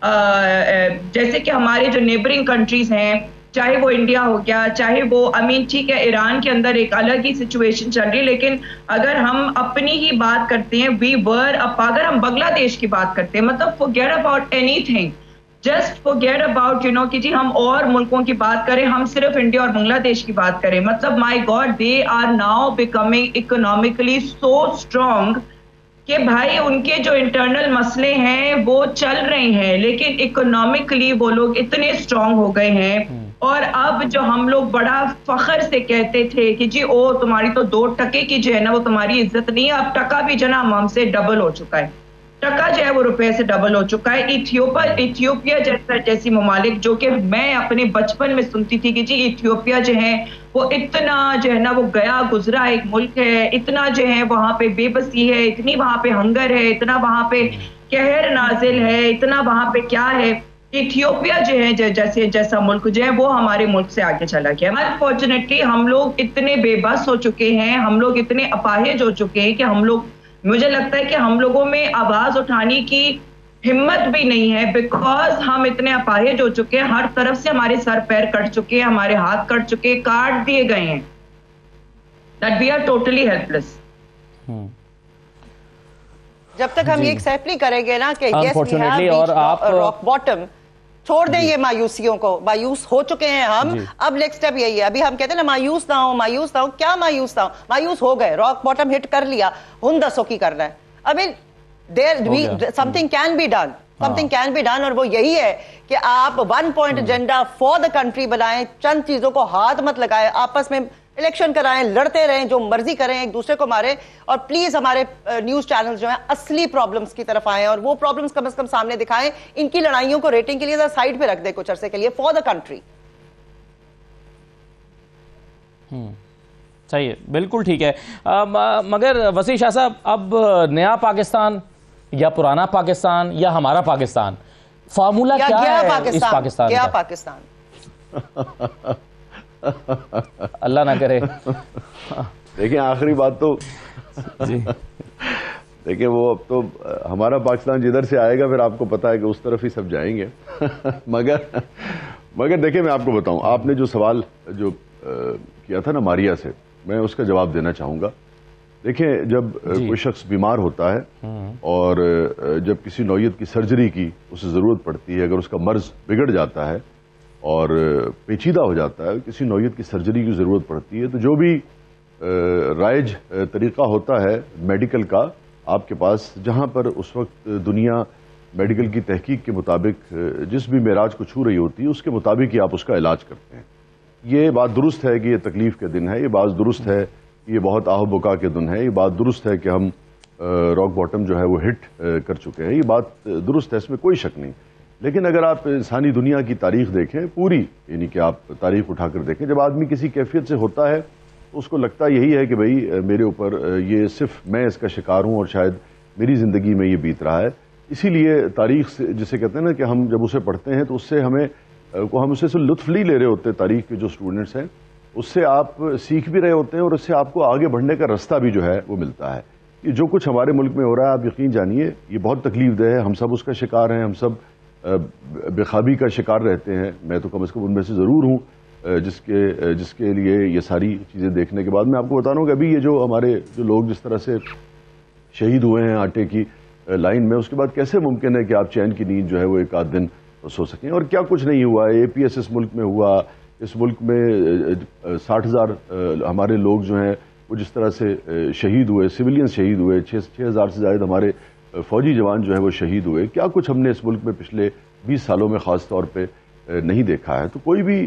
جیسے کہ ہمارے جو نیبرنگ کنٹریز ہیں، چاہے وہ انڈیا ہو گیا، چاہے وہ آئی مین ٹھیک ہے ایران کے اندر ایک الگ ہی سچویشن چل رہی ہے، لیکن اگر ہم اپنی ہی بات کرتے ہیں وی ور اگر ہم بنگلہ دیش کی بات کرتے ہیں، مطلب forget about anything, just forget about you know کہ جی ہم اور ملکوں کی بات کریں، ہم صرف انڈیا اور بنگلہ دیش کی بات کریں. مطلب my God they are now becoming economically so strong کہ بھائی ان کے جو انٹرنل مسئلے ہیں وہ چل رہے ہیں لیکن اکنامکلی وہ لوگ اتنے اسٹرانگ ہو گئے ہیں. اور اب جو ہم لوگ بڑا فخر سے کہتے تھے کہ جی او تمہاری تو دو ٹکے کی جو ہے نا وہ تمہاری عزت نہیں ہے، اب ٹکا بھی جو نا ہم سے ڈبل ہو چکا ہے. ٹکا جو ہے وہ روپے سے ڈبل ہو چکا ہے. ایتھیوپیا ایتھیوپیا جیسا جیسی ممالک جو کہ میں اپنے بچپن میں سنتی تھی کہ جی ایتھیوپیا جو ہے وہ اتنا جو ہے نا وہ گیا گزرا ایک ملک ہے، اتنا جو ہے وہاں پہ بے بسی ہے، اتنی وہاں پہ ہنگر ہے، اتنا وہاں پہ قہر نازل ہے، اتنا وہاں پہ کیا ہے. ایتھیوپیا جو ہے جیسے جیسا ملک جو ہے وہ ہمارے ملک سے آگے چلا گیا. انفارچونیٹلی ہم لوگ اتنے بے بس ہو چکے ہیں، ہم لوگ اتنے اپاہج ہو چکے ہیں کہ ہم لوگ مجھے لگتا ہے کہ ہم لوگوں میں آواز اٹھانے کی ہمت بھی نہیں ہے، بیکاز ہم اتنے اپاہج ہو چکے ہیں. ہر طرف سے ہمارے سر پیر کٹ چکے ہیں، ہمارے ہاتھ کٹ چکے، کاٹ دیے گئے ہیں. That we are totally helpless. جب تک ہم یہ ایکسیپٹ نہیں کریں گے نا کہ yes we have reached rock bottom, چھوڑ دیں یہ مایوسیوں کو. مایوس ہو چکے ہیں ہم. اب نیکسٹ اسٹیپ یہی ہے. ابھی ہم کہتے ہیں نا مایوس نہ ہو مایوس نہ ہو. کیا مایوس نہ ہو؟ مایوس ہو گئے، راک باٹم ہٹ کر لیا، ہن دسو کی کرنا ہے. I mean there something can be done, something can be done. اور وہ یہی ہے کہ آپ one point agenda for the country بنائیں، چند چیزوں کو ہاتھ مت لگائیں، آپس میں الیکشن کرائیں، لڑتے رہیں، جو مرضی کریں، ایک دوسرے کو ماریں. اور پلیز ہمارے نیوز چینلز جو ہیں اصلی پرابلمز کی طرف آئیں اور وہ پرابلمز کم از کم سامنے دکھائیں. ان کی لڑائیوں کو ریٹنگ کے لیے ذرا سائڈ پہ رکھ دیں کچھ عرصے کے لیے فار دا کنٹری. صحیح ہے، بالکل ٹھیک ہے. مگر وسیع شاہ صاحب، اب نیا پاکستان یا پرانا پاکستان یا ہمارا پاکستان، فارمولا کیا ہے اس پاکستان کیا پاکستان؟ اللہ نہ کرے. دیکھیں آخری بات تو دیکھیں وہ اب تو ہمارا پاکستان جدھر سے آئے گا پھر آپ کو پتا ہے کہ اس طرف ہی سب جائیں گے. مگر مگر دیکھیں میں آپ کو بتاؤں، آپ نے جو سوال جو کیا تھا نا ماریہ سے، میں اس کا جواب دینا چاہوں گا. دیکھیں جب کوئی شخص بیمار ہوتا ہے اور جب کسی نوعیت کی سرجری کی اسے ضرورت پڑتی ہے، اگر اس کا مرض بگڑ جاتا ہے اور پیچیدہ ہو جاتا ہے، کسی نوعیت کی سرجری کی ضرورت پڑتی ہے، تو جو بھی رائج طریقہ ہوتا ہے میڈیکل کا آپ کے پاس، جہاں پر اس وقت دنیا میڈیکل کی تحقیق کے مطابق جس بھی معراج کو چھو رہی ہوتی ہے اس کے مطابق ہی آپ اس کا علاج کرتے ہیں. یہ بات درست ہے کہ یہ تکلیف کے دن ہے, یہ بات درست ہے کہ یہ بہت آہ بکا کے دن ہے, یہ بات درست ہے کہ ہم راک باٹم جو ہے وہ ہٹ کر چکے ہیں, یہ بات درست ہے, اس میں کوئی شک نہیں. لیکن اگر آپ انسانی دنیا کی تاریخ دیکھیں پوری, یعنی کہ آپ تاریخ اٹھا کر دیکھیں, جب آدمی کسی کیفیت سے ہوتا ہے تو اس کو لگتا یہی ہے کہ بھئی میرے اوپر یہ صرف میں اس کا شکار ہوں اور شاید میری زندگی میں یہ بیت رہا ہے. اسی لیے تاریخ سے جسے کہتے ہیں نا کہ ہم جب اسے پڑھتے ہیں تو اس سے ہمیں کو ہم اسے سے لطف نہیں لے رہے ہوتے, تاریخ کے جو اسٹوڈنٹس ہیں اس سے آپ سیکھ بھی رہے ہوتے ہیں اور اس سے آپ کو آگے بڑھنے کا رستہ بھی جو ہے وہ ملتا ہے. یہ جو کچھ ہمارے ملک میں ہو رہا ہے آپ یقین جانیے یہ بہت تکلیف دہ ہے, ہم سب اس کا شکار ہیں, ہم سب بے خوابی کا شکار رہتے ہیں. میں تو کم از کم ان میں سے ضرور ہوں جس کے جس کے لیے یہ ساری چیزیں دیکھنے کے بعد میں آپ کو بتا رہا ہوں کہ ابھی یہ جو ہمارے جو لوگ جس طرح سے شہید ہوئے ہیں آٹے کی لائن میں, اس کے بعد کیسے ممکن ہے کہ آپ چین کی نیند جو ہے وہ ایک آدھ دن سو سکیں, اور کیا کچھ نہیں ہوا. اے پی ایس اس ملک میں ہوا, اس ملک میں ساٹھ ہزار ہمارے لوگ جو ہیں وہ جس طرح سے شہید ہوئے, سویلین شہید ہوئے, چھ ہزار سے زائد ہمارے فوجی جوان جو ہے وہ شہید ہوئے. کیا کچھ ہم نے اس ملک میں پچھلے بیس سالوں میں خاص طور پہ نہیں دیکھا ہے. تو کوئی بھی,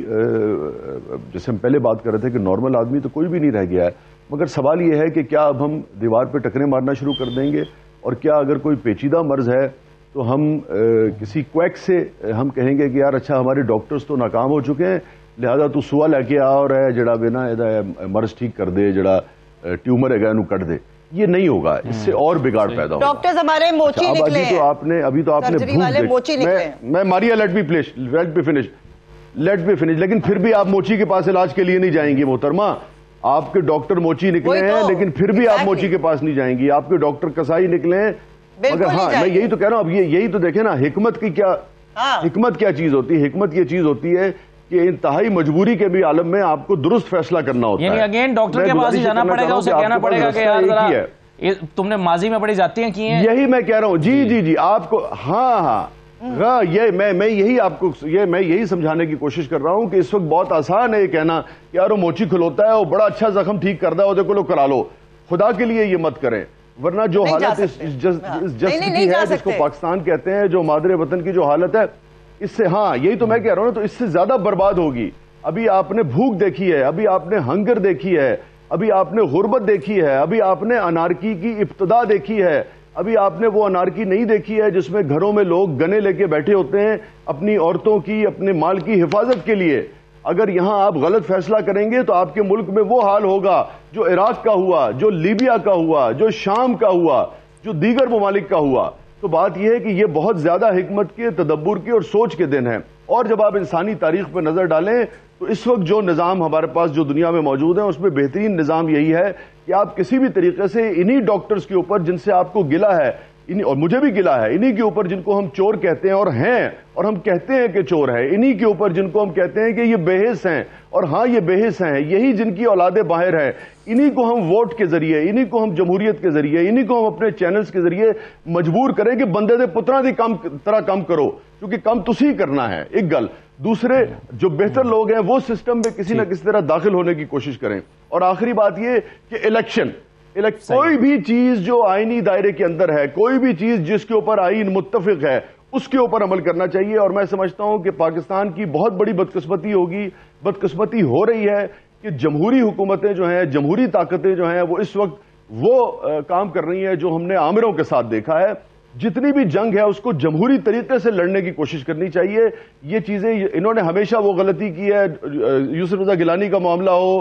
جیسے ہم پہلے بات کر رہے تھے کہ نارمل آدمی تو کوئی بھی نہیں رہ گیا ہے, مگر سوال یہ ہے کہ کیا اب ہم دیوار پہ ٹکریں مارنا شروع کر دیں گے, اور کیا اگر کوئی پیچیدہ مرض ہے تو ہم کسی کویک سے ہم کہیں گے کہ یار اچھا ہمارے ڈاکٹرز تو ناکام ہو چکے ہیں لہذا تو سوا لے کے آ اور ہے جڑا بے نا مرض ٹھیک کر دے, جڑا ٹیومر ہے گا انہوں کٹ دے. یہ نہیں ہوگا, اس سے اور بگاڑ پیدا ہوگا. ڈاکٹرز ہمارے موچی نکلے ہیں, تو آپ نے ابھی تو آپ نے موچی نکلے ہیں. میں Maria let be polish let be finish let be finish لیکن پھر بھی آپ موچی کے پاس علاج کے لیے نہیں جائیں گی محترمہ. آپ کے ڈاکٹر موچی نکلے ہیں لیکن پھر بھی آپ موچی کے پاس نہیں جائیں گی. آپ کے ڈاکٹر کسائی نکلے ہیں, مگر ہاں میں یہی تو کہہ رہا ہوں. اب یہ یہی تو دیکھیں نا حکمت کی کیا حکمت کیا چیز ہوتی ہے. حکمت یہ چیز ہوتی ہے کہ انتہائی مجبوری کے بھی عالم میں آپ کو درست فیصلہ کرنا ہوتا ہے. یعنی اگین ڈاکٹر کے پاس ہی جانا پڑے گا, اسے کہنا پڑے گا کہ یار ذرا تم نے ماضی میں بڑی جاتیاں کی ہیں. یہی میں کہہ رہا ہوں. جی جی جی آپ کو ہاں ہاں ہاں یہ میں میں یہی آپ کو یہ میں یہی سمجھانے کی کوشش کر رہا ہوں کہ اس وقت بہت آسان ہے یہ کہنا کہ یار وہ موچی کھلوتا ہے, وہ بڑا اچھا زخم ٹھیک کرتا ہے, وہ دیکھو لو کرا لو. خدا کے لیے یہ مت کریں, ورنہ جو حالت اس جسم کی ہے جس کو پاکستان کہتے ہیں, جو مادر وطن کی جو حالت ہے, اس سے ہاں یہی تو میں کہہ رہا ہوں نا, تو اس سے زیادہ برباد ہوگی. ابھی آپ نے بھوک دیکھی ہے, ابھی آپ نے ہنگر دیکھی ہے, ابھی آپ نے غربت دیکھی ہے, ابھی آپ نے انارکی کی ابتدا دیکھی ہے, ابھی آپ نے وہ انارکی نہیں دیکھی ہے جس میں گھروں میں لوگ گنے لے کے بیٹھے ہوتے ہیں اپنی عورتوں کی, اپنے مال کی حفاظت کے لیے. اگر یہاں آپ غلط فیصلہ کریں گے تو آپ کے ملک میں وہ حال ہوگا جو عراق کا ہوا, جو لیبیا کا ہوا, جو شام کا ہوا, جو دیگر ممالک کا ہوا. تو بات یہ ہے کہ یہ بہت زیادہ حکمت کے, تدبر کے اور سوچ کے دن ہیں. اور جب آپ انسانی تاریخ پر نظر ڈالیں تو اس وقت جو نظام ہمارے پاس جو دنیا میں موجود ہیں اس میں بہترین نظام یہی ہے کہ آپ کسی بھی طریقے سے انہی ڈاکٹرز کے اوپر جن سے آپ کو گلہ ہے, اور مجھے بھی گلہ ہے, انہی کے اوپر جن کو ہم چور کہتے ہیں اور ہیں, اور ہم کہتے ہیں کہ چور ہے, انہی کے اوپر جن کو ہم کہتے ہیں کہ یہ بے حس ہیں, اور ہاں یہ بے حس ہیں, یہی جن کی اولادیں باہر ہیں, انہی کو ہم ووٹ کے ذریعے, انہی کو ہم جمہوریت کے ذریعے, انہی کو ہم اپنے چینلز کے ذریعے مجبور کریں کہ بندے دے پترا دی کم طرح کم کرو, کیونکہ کم تسی کرنا ہے. ایک گل. دوسرے جو بہتر لوگ ہیں وہ سسٹم میں کسی نہ کسی طرح داخل ہونے کی کوشش کریں. اور آخری بات یہ کہ الیکشن کوئی بھی چیز جو آئینی دائرے کے اندر ہے, کوئی بھی چیز جس کے اوپر آئین متفق ہے, اس کے اوپر عمل کرنا چاہیے. اور میں سمجھتا ہوں کہ پاکستان کی بہت بڑی بدقسمتی ہوگی, بدقسمتی ہو رہی ہے کہ جمہوری حکومتیں جو ہیں, جمہوری طاقتیں جو ہیں, وہ اس وقت وہ کام کر رہی ہیں جو ہم نے عامروں کے ساتھ دیکھا ہے. جتنی بھی جنگ ہے اس کو جمہوری طریقے سے لڑنے کی کوشش کرنی چاہیے. یہ چیزیں انہوں نے ہمیشہ وہ غلطی کی ہے, یوسف رضا گیلانی کا معاملہ ہو,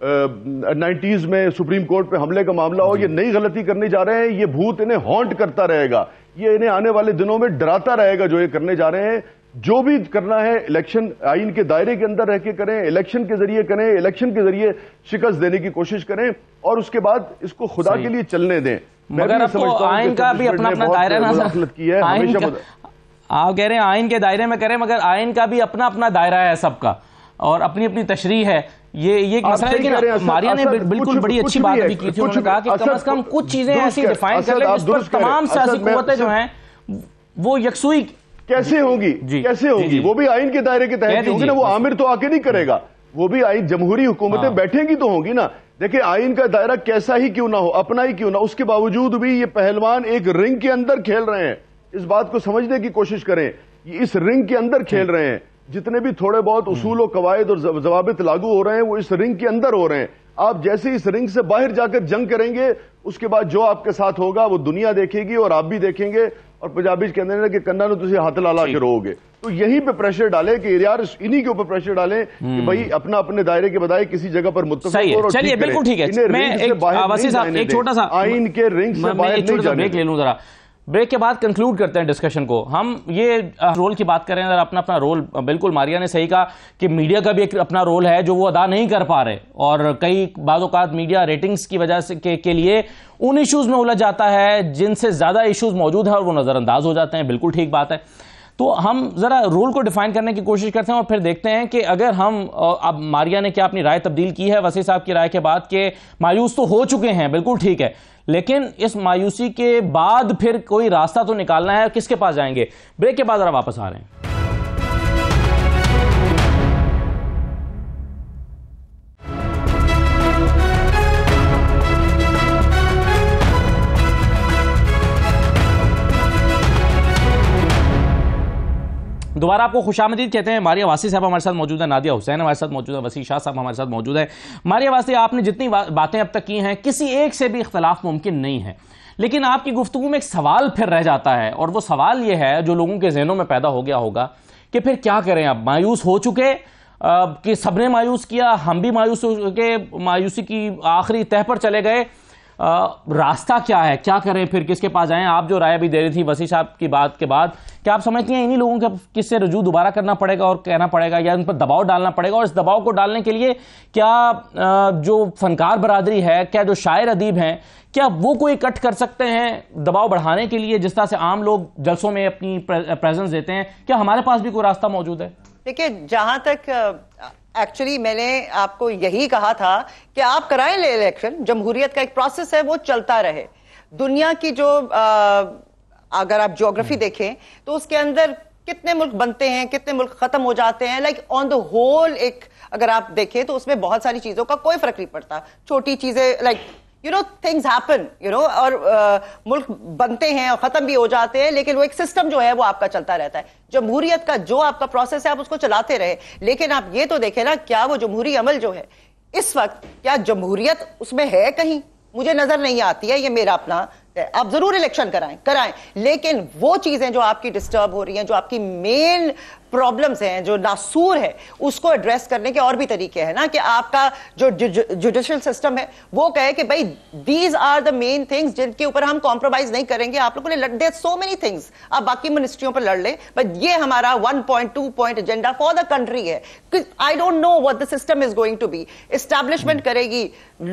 نائنٹیز میں سپریم کورٹ پہ حملے کا معاملہ ہو, یہ نئی غلطی کرنے جا رہے ہیں. یہ بھوت انہیں ہانٹ کرتا رہے گا, یہ انہیں آنے والے دنوں میں ڈراتا رہے گا جو یہ کرنے جا رہے ہیں. جو بھی کرنا ہے الیکشن آئین کے دائرے کے اندر رہ کے کریں, الیکشن کے ذریعے کریں, الیکشن کے ذریعے شکست دینے کی کوشش کریں, اور اس کے بعد اس کو خدا کے لیے چلنے دیں. مگر اب تو آئین کا بھی اپنا اپنا دائرہ نا, آپ کہہ رہے ہیں آئین کے دائرے میں کریں, مگر آئین کا بھی اپنا اپنا دائرہ ہے سب کا, اور اپنی اپنی تشریح ہے. یہ یہ ایک مسئلہ ہے کہ ماریا نے بالکل بڑی اچھی بات بھی کی تھی. انہوں نے کہا کہ کم از کم کچھ چیزیں ایسی ڈیفائن کر لیں جس پر تمام سیاسی قوتیں جو ہیں وہ یکسوئی کیسے ہوں گی, کیسے ہوں گی, وہ بھی آئین کے دائرے کے تحت ہوں گی نا. وہ عامر تو آ کے نہیں کرے گا, وہ بھی آئین جمہوری حکومتیں بیٹھیں گی تو ہوں گی نا. دیکھیں آئین کا دائرہ کیسا ہی کیوں نہ ہو, اپنا ہی کیوں نہ, اس کے باوجود بھی یہ پہلوان ایک رنگ کے اندر کھیل رہے ہیں, اس بات کو سمجھنے کی کوشش کریں. یہ اس رنگ کے اندر کھیل رہے ہیں. جتنے بھی تھوڑے بہت اصول و قواعد اور ضوابط لاگو ہو رہے ہیں وہ اس رنگ کے اندر ہو رہے ہیں. آپ جیسے اس رنگ سے باہر جا کر جنگ کریں گے اس کے بعد جو آپ کے ساتھ ہوگا وہ دنیا دیکھے گی اور آپ بھی دیکھیں گے. اور پنجابی کہتے ہیں کہ کننا نو تسی ہاتھ لا لا کے رو گے. تو یہیں پہ پریشر ڈالیں کہ یار انہی کے اوپر پریشر ڈالیں کہ بھائی اپنا اپنے دائرے کے بجائے کسی جگہ پر متفق ہو. اور چلیے بالکل ٹھیک ہے. میں ایک چھوٹا سا آئین کے رنگ سے باہر نہیں جانے بریک لے لوں ذرا. بریک کے بعد کنکلوڈ کرتے ہیں ڈسکشن کو. ہم یہ رول کی بات کریں ذرا اپنا اپنا رول. بالکل ماریا نے صحیح کہا کہ میڈیا کا بھی ایک اپنا رول ہے جو وہ ادا نہیں کر پا رہے, اور کئی بعض اوقات میڈیا ریٹنگز کی وجہ سے کے لیے ان ایشوز میں الجھ جاتا ہے جن سے زیادہ ایشوز موجود ہیں اور وہ نظر انداز ہو جاتے ہیں. بالکل ٹھیک بات ہے. تو ہم ذرا رول کو ڈیفائن کرنے کی کوشش کرتے ہیں اور پھر دیکھتے ہیں کہ اگر ہم, اب ماریا نے کیا اپنی رائے تبدیل کی ہے وسیع صاحب کی رائے کے بعد کہ مایوس تو ہو چکے ہیں, بالکل ٹھیک ہے, لیکن اس مایوسی کے بعد پھر کوئی راستہ تو نکالنا ہے. کس کے پاس جائیں گے؟ بریک کے بعد ذرا واپس آ رہے ہیں. دوبارہ آپ کو خوش آمدید کہتے ہیں. ماریا واسی صاحب ہمارے ساتھ موجود ہے, نادیہ حسین ہمارے ساتھ موجود ہے, وسیع شاہ صاحب ہمارے ساتھ موجود ہے. ماریا واسی, آپ نے جتنی باتیں اب تک کی ہیں کسی ایک سے بھی اختلاف ممکن نہیں ہے, لیکن آپ کی گفتگو میں ایک سوال پھر رہ جاتا ہے, اور وہ سوال یہ ہے جو لوگوں کے ذہنوں میں پیدا ہو گیا ہوگا کہ پھر کیا کریں. اب مایوس ہو چکے کہ سب نے مایوس کیا, ہم بھی مایوس ہو کے مایوسی کی آخری تہ پر چلے گئے. راستہ کیا ہے, کیا کریں پھر, کس کے پاس جائیں؟ آپ جو رائے بھی دے رہی تھی وسیع صاحب کی بات کے بعد, کیا آپ سمجھتی ہیں انہی لوگوں کا کس سے رجوع دوبارہ کرنا پڑے گا اور کہنا پڑے گا, یا ان پر دباؤ ڈالنا پڑے گا؟ اور اس دباؤ کو ڈالنے کے لیے کیا جو فنکار برادری ہے, کیا جو شاعر ادیب ہیں, کیا وہ کوئی کٹ کر سکتے ہیں دباؤ بڑھانے کے لیے جس طرح سے عام لوگ جلسوں میں اپنی پریزنس دیتے ہیں؟ کیا ہمارے پاس بھی کوئی راستہ موجود ہے؟ دیکھیں, جہاں تک ایکچولی میں نے آپ کو یہی کہا تھا کہ آپ کرائیں لے الیکشن, جمہوریت کا ایک پروسیس ہے وہ چلتا رہے. دنیا کی جو اگر آپ جیوگرافی دیکھیں تو اس کے اندر کتنے ملک بنتے ہیں, کتنے ملک ختم ہو جاتے ہیں. لائک آن دا ہول ایک اگر آپ دیکھیں تو اس میں بہت ساری چیزوں کا کوئی فرق نہیں پڑتا. چھوٹی چیزیں like you know things happen you know اور ملک بنتے ہیں اور ختم بھی ہو جاتے ہیں, لیکن وہ ایک سسٹم جو ہے وہ آپ کا چلتا رہتا ہے. جمہوریت کا جو آپ کا پروسیس ہے آپ اس کو چلاتے رہے, لیکن آپ یہ تو دیکھیں نا کیا وہ جمہوری عمل جو ہے اس وقت, کیا جمہوریت اس میں ہے کہیں؟ مجھے نظر نہیں آتی ہے. یہ میرا اپنا, آپ ضرور الیکشن کرائیں کرائیں لیکن وہ چیزیں جو آپ کی ڈسٹرب ہو رہی ہیں, جو آپ کی مین پرابلمز ہیں, جو ناسور ہے, اس کو ایڈریس کرنے کے اور بھی طریقے ہیں نا. کہ آپ کا جو جوڈیشل سسٹم ہے وہ کہے کہ بھائی these are the main things جن کے اوپر ہم کمپرومائز نہیں کریں گے. آپ لوگوں نے لڑ سو مینی تھنگس, آپ باقی منسٹریوں پر لڑ لیں, بٹ یہ ہمارا one point two point agenda for the country ہے. I don't know what the system is going to be. Establishment کرے گی,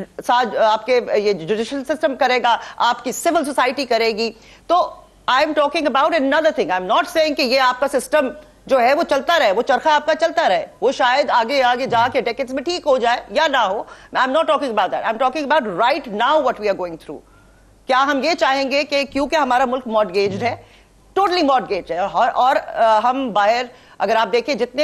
آپ کے یہ جوڈیشل سسٹم کرے گا, آپ کی سول سوسائٹی کرے گی. تو I am talking about another thing. I am not saying کہ یہ آپ کا سسٹم جو ہے وہ چلتا رہے, وہ چرخہ آپ کا چلتا رہے, وہ شاید آگے آگے جا کے ڈیکیڈز میں ٹھیک ہو جائے یا نہ ہو. I am not talking about that. I am talking about right now what we are going through. کیا ہم یہ چاہیں گے کہ کیونکہ ہمارا ملک مارگیجڈ ہے, ٹوٹلی مارگیج ہے, اور, اور ہم باہر اگر آپ دیکھیں جتنے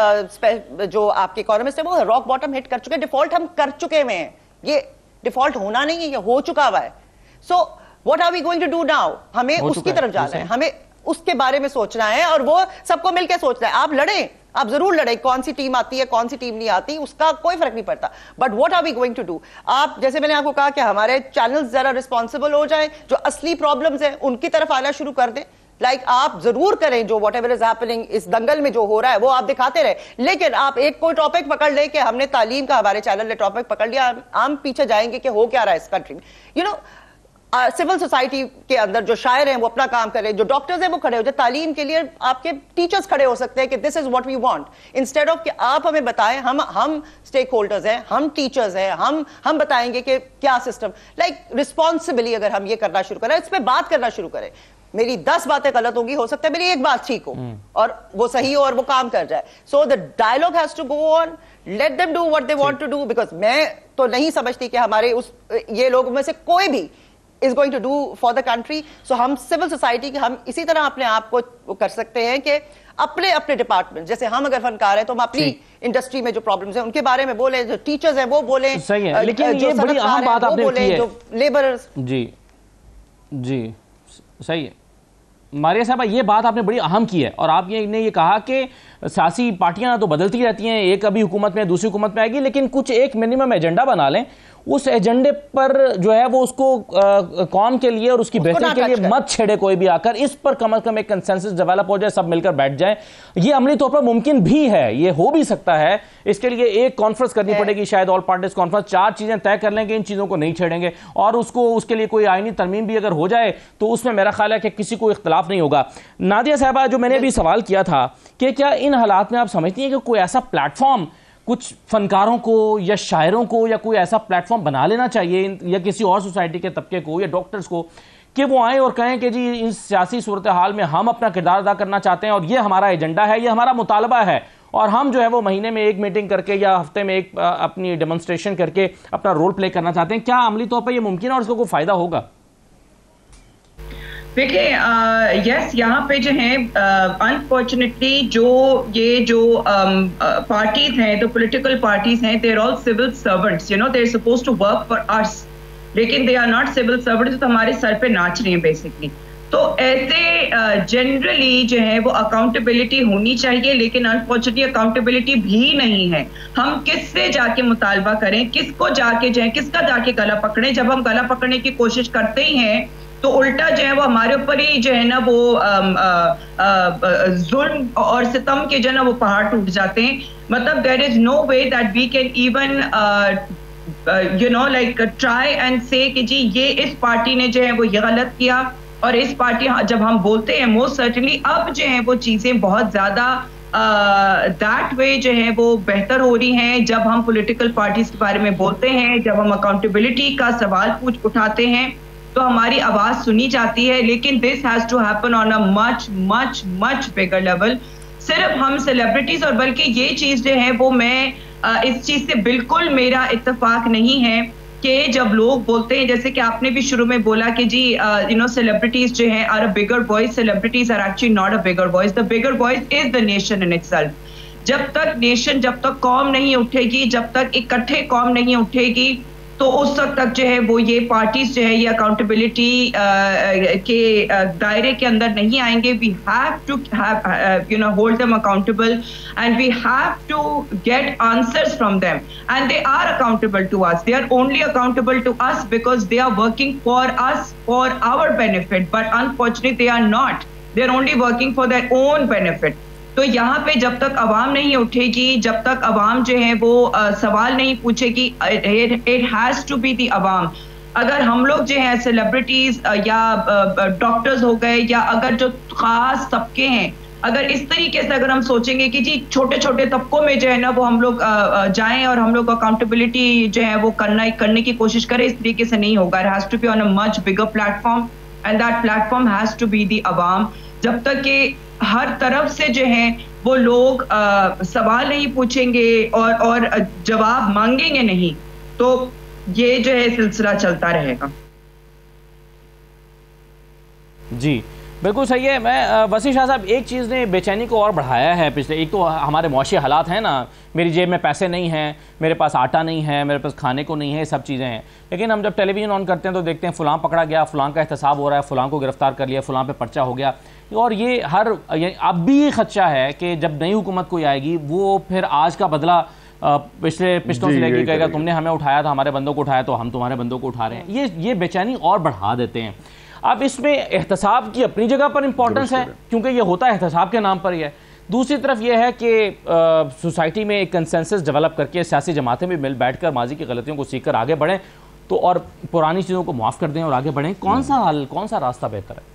بھی جو آپ کے اکانومسٹ ہیں وہ راک باٹم ہٹ کر چکے ہیں, ڈیفالٹ ہم کر چکے ہوئے ہیں. یہ ڈیفالٹ ہونا نہیں ہے, یہ ہو چکا ہوا ہے. So what are we going to do now? ہمیں اس کی طرف جانا ہے, ہمیں اس کے بارے میں سوچنا ہے, اور وہ سب کو مل کے سوچنا ہے. آپ لڑیں, آپ ضرور لڑیں, کون سی ٹیم آتی ہے کون سی ٹیم نہیں آتی اس کا کوئی فرق نہیں پڑتا, but what are we going to do? آپ جیسے میں نے آپ کو کہا کہ ہمارے چینلز ذرا ریسپانسبل ہو جائیں, جو اصلی پرابلمز ہیں ان کی طرف آنا شروع کر دیں. لائک like آپ ضرور کریں جو واٹ ایور از ہیپننگ اس دنگل میں جو ہو رہا ہے وہ آپ دکھاتے رہے, لیکن آپ ایک کوئی ٹاپک پکڑ لیں کہ ہم نے تعلیم کا, ہمارے چینل نے ٹاپک پکڑ لیا, ہم پیچھے جائیں گے کہ ہو کیا رہا ہے اس کنٹری میں. یو نو سول سوسائٹی کے اندر جو شاعر ہیں وہ اپنا کام کریں, جو ڈاکٹرز ہیں وہ کھڑے ہو جائے, تعلیم کے لیے آپ کے ٹیچرز کھڑے ہو سکتے ہیں کہ this is what we want, instead of کہ آپ ہمیں بتائیں. ہم ہم اسٹیک ہولڈرز ہیں, ہم ٹیچرز ہیں, ہم ہم بتائیں گے کہ کیا سسٹم. لائک رسپانسبلی اگر ہم یہ کرنا شروع کریں, اس پہ بات کرنا شروع کریں. میری دس باتیں غلط ہوں گی, ہو سکتا ہے میری ایک بات ٹھیک ہو اور وہ صحیح ہو اور وہ کام کر جائے. So the dialogue has to go on, let them do what they want to do, because میں تو نہیں سمجھتی کہ ہمارے اس یہ لوگوں میں سے کوئی بھی is going to do for the country. So ہم سول سوسائٹی کے ہم اسی طرح اپنے آپ کو کر سکتے ہیں کہ اپنے اپنے ڈپارٹمنٹ, جیسے ہم اگر فنکار ہیں تو ہم اپنی انڈسٹری میں جو پرابلمز ہیں ان کے بارے میں بولیں, جو ٹیچرز ہیں وہ بولیں. صحیح ہے, لیکن یہ بڑی اہم بات آپ نے کی ہے, جو لیبرز. جی جی صحیح ہے. ماریہ صاحبہ یہ بات آپ نے بڑی اہم کی ہے، اور آپ نے یہ کہا کہ سیاسی پارٹیاں تو بدلتی رہتی ہیں، ایک ابھی حکومت میں دوسری حکومت میں آئے گی، لیکن کچھ ایک منیمم ایجنڈا بنا لیں، اس ایجنڈے پر جو ہے وہ اس کو قوم کے لیے اور اس کی بہتری کے لیے مت چھیڑے کوئی بھی آ کر، اس پر کم از کم ایک کنسنسس ڈیولپ ہو جائے، سب مل کر بیٹھ جائیں. یہ عملی طور پر ممکن بھی ہے، یہ ہو بھی سکتا ہے. اس کے لیے ایک کانفرنس کرنی پڑے گی، شاید آل پارٹیز کانفرنس، چار چیزیں طے کر لیں گے، ان چیزوں کو نہیں چھیڑیں گے، اور اس کو اس کے لیے کوئی آئینی ترمیم بھی اگر ہو جائے تو اس میں میرا خیال ہے کہ کسی کو اختلاف نہیں ہوگا. نادیہ صاحبہ، جو میں نے ابھی سوال کیا تھا کہ کیا ان حالات میں آپ سمجھتی ہیں کہ کوئی ایسا پلیٹ فارم کچھ فنکاروں کو یا شاعروں کو یا کوئی ایسا پلیٹ فارم بنا لینا چاہیے، یا کسی اور سوسائٹی کے طبقے کو یا ڈاکٹرز کو، کہ وہ آئیں اور کہیں کہ جی اس سیاسی صورتحال میں ہم اپنا کردار ادا کرنا چاہتے ہیں اور یہ ہمارا ایجنڈا ہے، یہ ہمارا مطالبہ ہے، اور ہم جو ہے وہ مہینے میں ایک میٹنگ کر کے یا ہفتے میں ایک اپنی ڈیمونسٹریشن کر کے اپنا رول پلے کرنا چاہتے ہیں. کیا عملی طور پر یہ ممکن ہے اور اس کو کوئی فائدہ ہوگا؟ دیکھیں یس، یہاں پہ جو ہیں انفارچونیٹلی جو یہ جو پارٹیز ہیں، جو پولیٹیکل پارٹیز ہیں، they are all civil servants, you know they are supposed to work for us, لیکن they are not civil servants, تو ہمارے سر پہ ناچ رہے ہیں بیسکلی. تو ایسے جنرلی جو ہے وہ اکاؤنٹیبلٹی ہونی چاہیے، لیکن انفارچونیٹلی اکاؤنٹیبلٹی بھی نہیں ہے. ہم کس سے جا کے مطالبہ کریں، کس کو جا کے جو ہے کس کا جا کے گلا پکڑیں؟ جب ہم گلا پکڑنے کی کوشش کرتے ہی ہیں تو الٹا جو ہے وہ ہمارے اوپر ہی جو ہے نا وہ ظلم اور ستم کے جو ہے نا وہ پہاڑ ٹوٹ جاتے ہیں. مطلب there is no way that we can even you know like try and say کہ جی یہ اس پارٹی نے جو ہے وہ یہ غلط کیا، اور اس پارٹی جب ہم بولتے ہیں موسٹ سرٹنلی اب جو ہیں وہ چیزیں بہت زیادہ دیٹ وے جو ہے وہ بہتر ہو رہی ہیں. جب ہم پولیٹیکل پارٹیز کے بارے میں بولتے ہیں، جب ہم اکاؤنٹیبلٹی کا سوال پوچھ اٹھاتے ہیں تو ہماری آواز سنی جاتی ہے. لیکن this has to happen on a much much much bigger level. صرف ہم سیلیبریٹیز، اور بلکہ یہ چیز جو ہے وہ میں اس چیز سے بالکل میرا اتفاق نہیں ہے کہ جب لوگ بولتے ہیں، جیسے کہ آپ نے بھی شروع میں بولا کہ جی یو نو سیلیبریٹیز جو ہیں are a bigger voice, celebrities are actually not a bigger voice. The bigger voice is the nation in itself. جب تک نیشن، جب تک قوم نہیں اٹھے گی، جب تک اکٹھے قوم نہیں اٹھے گی، تو اس وقت تک جو ہے وہ یہ پارٹیز جو ہے یہ اکاؤنٹیبلٹی کے دائرے کے اندر نہیں آئیں گے. We have to you know hold them accountable and we have to get answers from them and they are accountable to us. They are only accountable to us because they are working for us for our benefit, but unfortunately they are not, they are only working for their own benefit. تو یہاں پہ جب تک عوام نہیں اٹھے گی، جب تک عوام جو ہے وہ سوال نہیں پوچھے گی، it has to be the عوام. اگر ہم لوگ جو ہیں سیلیبریٹیز یا ڈاکٹرز ہو گئے، یا اگر جو خاص طبقے ہیں، اگر اس طریقے سے اگر ہم سوچیں گے کہ جی چھوٹے چھوٹے طبقوں میں جو ہے نا وہ ہم لوگ جائیں اور ہم لوگ اکاؤنٹیبلٹی جو ہے وہ کرنا کرنے کی کوشش کریں، اس طریقے سے نہیں ہوگا. It has to be on a much bigger platform and that platform has to be the عوام. جب تک کہ ہر طرف سے جو ہیں وہ لوگ سوال نہیں پوچھیں گے اور اور جواب مانگیں گے نہیں، تو یہ جو ہے سلسلہ چلتا رہے گا. جی بالکل صحیح ہے. میں وسیع شاہ صاحب، ایک چیز نے بے چینی کو اور بڑھایا ہے پچھلے، ایک تو ہمارے معاشی حالات ہیں نا، میری جیب میں پیسے نہیں ہیں، میرے پاس آٹا نہیں ہے، میرے پاس کھانے کو نہیں ہے، یہ سب چیزیں ہیں. لیکن ہم جب ٹیلی ویژن آن کرتے ہیں تو دیکھتے ہیں فلاں پکڑا گیا، فلاں کا احتساب ہو رہا ہے، فلاں کو گرفتار کر لیا، فلاں پہ پرچہ ہو گیا. اور یہ ہر اب بھی یہ خدشہ ہے کہ جب نئی حکومت کوئی آئے گی وہ پھر آج کا بدلہ پچھلے پچھلوں سے لے کے کہے گا تم نے ہمیں اٹھایا تھا، ہمارے بندوں کو اٹھایا تو ہم تمہارے بندوں کو اٹھا رہے ہیں. یہ یہ بے چینی اور بڑھا دیتے ہیں. اب اس میں احتساب کی اپنی جگہ پر امپورٹنس ہے کیونکہ یہ ہوتا ہے احتساب کے نام پر ہی ہے. دوسری طرف یہ ہے کہ سوسائٹی میں ایک کنسنسس ڈیولپ کر کے سیاسی جماعتیں بھی مل بیٹھ کر ماضی کی غلطیوں کو سیکھ کر آگے بڑھیں تو اور پرانی چیزوں کو معاف کر دیں اور آگے بڑھیں. کون سا حل، کون سا راستہ بہتر ہے؟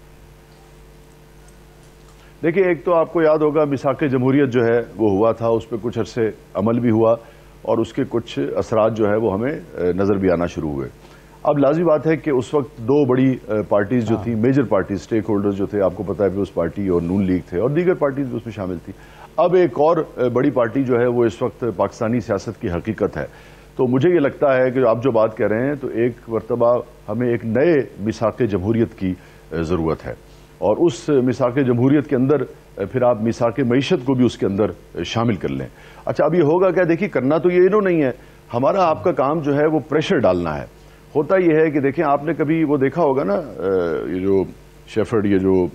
دیکھیں، ایک تو آپ کو یاد ہوگا میثاق جمہوریت جو ہے وہ ہوا تھا، اس پہ کچھ عرصے عمل بھی ہوا اور اس کے کچھ اثرات جو ہے وہ ہمیں نظر بھی آنا شروع ہوئے. اب لازمی بات ہے کہ اس وقت دو بڑی پارٹیز جو تھیں، میجر پارٹیز، سٹیک ہولڈرز جو تھے، آپ کو پتا ہے پیپلز پارٹی اور نون لیگ تھے اور دیگر پارٹیز بھی اس میں شامل تھی. اب ایک اور بڑی پارٹی جو ہے وہ اس وقت پاکستانی سیاست کی حقیقت ہے. تو مجھے یہ لگتا ہے کہ آپ جو بات کہہ رہے ہیں تو ایک مرتبہ ہمیں ایک نئے میثاق جمہوریت کی ضرورت ہے اور اس میثاق جمہوریت کے اندر پھر آپ میثاق معیشت کو بھی اس کے اندر شامل کر لیں. اچھا، اب یہ ہوگا کیا؟ دیکھیے، کرنا تو یہ انہوں نہیں ہے، ہمارا آپ کا کام جو ہے وہ پریشر ڈالنا ہے. ہوتا یہ ہے کہ دیکھیں، آپ نے کبھی وہ دیکھا ہوگا نا، یہ جو शेफर्ड, ये जो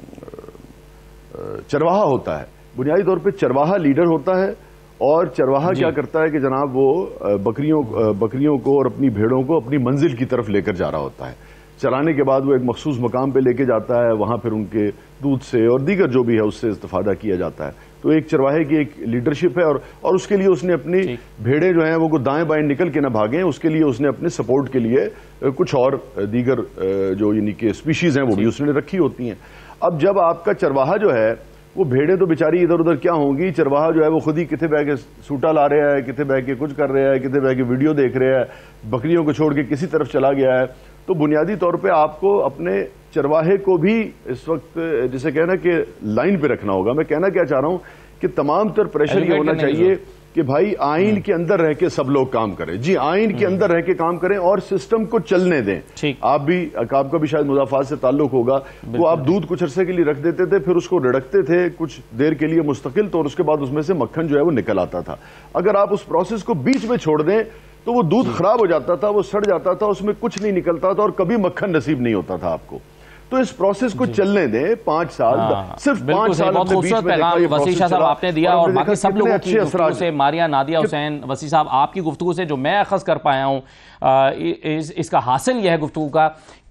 चरवाहा होता है, बुनियादी तौर पे चरवाहा लीडर होता है, और चरवाहा क्या करता है कि जनाब वो बकरियों बकरियों को और अपनी भेड़ों को अपनी मंजिल की तरफ लेकर जा रहा होता है। चराने के बाद वो एक मखसूस मकाम पे लेके जाता है, वहां फिर उनके दूध से और दीगर जो भी है उससे इस्तेफादा किया जाता है। तो एक चरवाहे की एक लीडरशिप है, और और उसके लिए उसने अपनी भेड़ें जो हैं वो दाएं बाएं निकल के ना भागें, उसके लिए उसने अपने सपोर्ट के लिए कुछ और दीगर जो यानी कि स्पीशीज हैं वो भी उसने रखी होती हैं। अब जब आपका चरवाहा जो है वो भेड़ें तो बेचारी इधर उधर क्या होंगी, चरवाहा जो है वो खुद ही किथे बह के सूटा ला रहा है, किथे बह के कुछ कर रहा है, किथे बह के वीडियो देख रहा है, बकरियों को छोड़ के किसी तरफ चला गया है। तो बुनियादी तौर पे आपको अपने चरवाहे को भी इस वक्त जिसे कहना कि लाइन पे रखना होगा। मैं कहना क्या चाह रहा हूं कि तमाम तर प्रेशर ये होना चाहिए कि भाई आइन के अंदर रह के सब लोग काम करें। जी, आइन के अंदर रह के काम करें और सिस्टम को चलने दें। आप भी आपका भी शायद मुदाफात से ताल्लुक होगा, वो आप दूध कुछ अरसे के लिए रख देते थे, फिर उसको रिड़कते थे कुछ देर के लिए मुस्तकिल, तो उसके बाद उसमें से मक्खन जो है वो निकल आता था। अगर आप उस प्रोसेस को बीच में छोड़ दें तो वो दूध खराब हो जाता था, वो सड़ जाता था, उसमें कुछ नहीं निकलता था और कभी मक्खन नसीब नहीं होता था आपको। तो इस प्रोसेस को चलने दें पांच साल, सिर्फ पांच साल। बहुत खूबसूरत पैगाम वसी शाह साहब आपने दिया, और बाकी सब लोगों की गुफ्तगू से, मारिया, नादिया हुसैन, वसी साहब आपकी गुफ्तगू से जो मैं अखज़ कर पाया हूँ, इस, इसका हासिल यह है गुफ्तगू का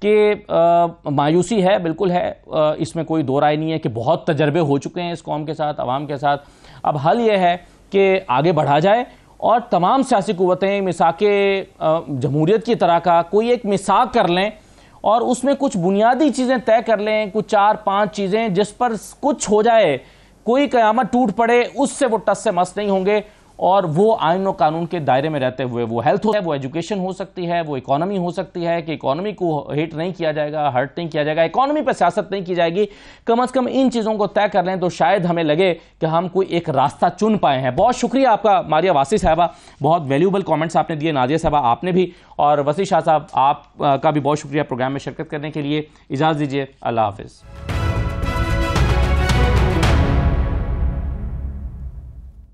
कि मायूसी है, बिल्कुल है, आ, इसमें कोई दो राय नहीं है कि बहुत तजर्बे हो चुके हैं इस कौम के साथ, अवाम के साथ। अब हल यह है कि आगे बढ़ा जाए और तमाम सियासी कुव्वतें मिसाके जमहूरियत की तरह का कोई एक मिसाक कर लें और उसमें कुछ बुनियादी चीज़ें तय कर लें, कुछ चार पांच चीज़ें जिस पर कुछ हो जाए, कोई क़यामत टूट पड़े, उससे वो टस से मस नहीं होंगे, और वो आइन और कानून के दायरे में रहते हुए वो हेल्थ है, वो एजुकेशन हो सकती है, वो इकोनॉमी हो सकती है कि इकोनॉमी को हिट नहीं किया जाएगा, हर्ट नहीं किया जाएगा, इकोनॉमी पर सियासत नहीं की जाएगी। कम अज़ कम इन चीज़ों को तय कर लें तो शायद हमें लगे कि हम कोई एक रास्ता चुन पाए हैं। बहुत शुक्रिया आपका मारिया वासी साहबा, बहुत वैल्यूबल कमेंट्स आपने दिए, नादिया साहबा आपने भी, और वसी शाह साहब आप का भी बहुत शुक्रिया प्रोग्राम में शिरकत करने के लिए। इजाज़त दीजिए, अल्लाह हाफिज़।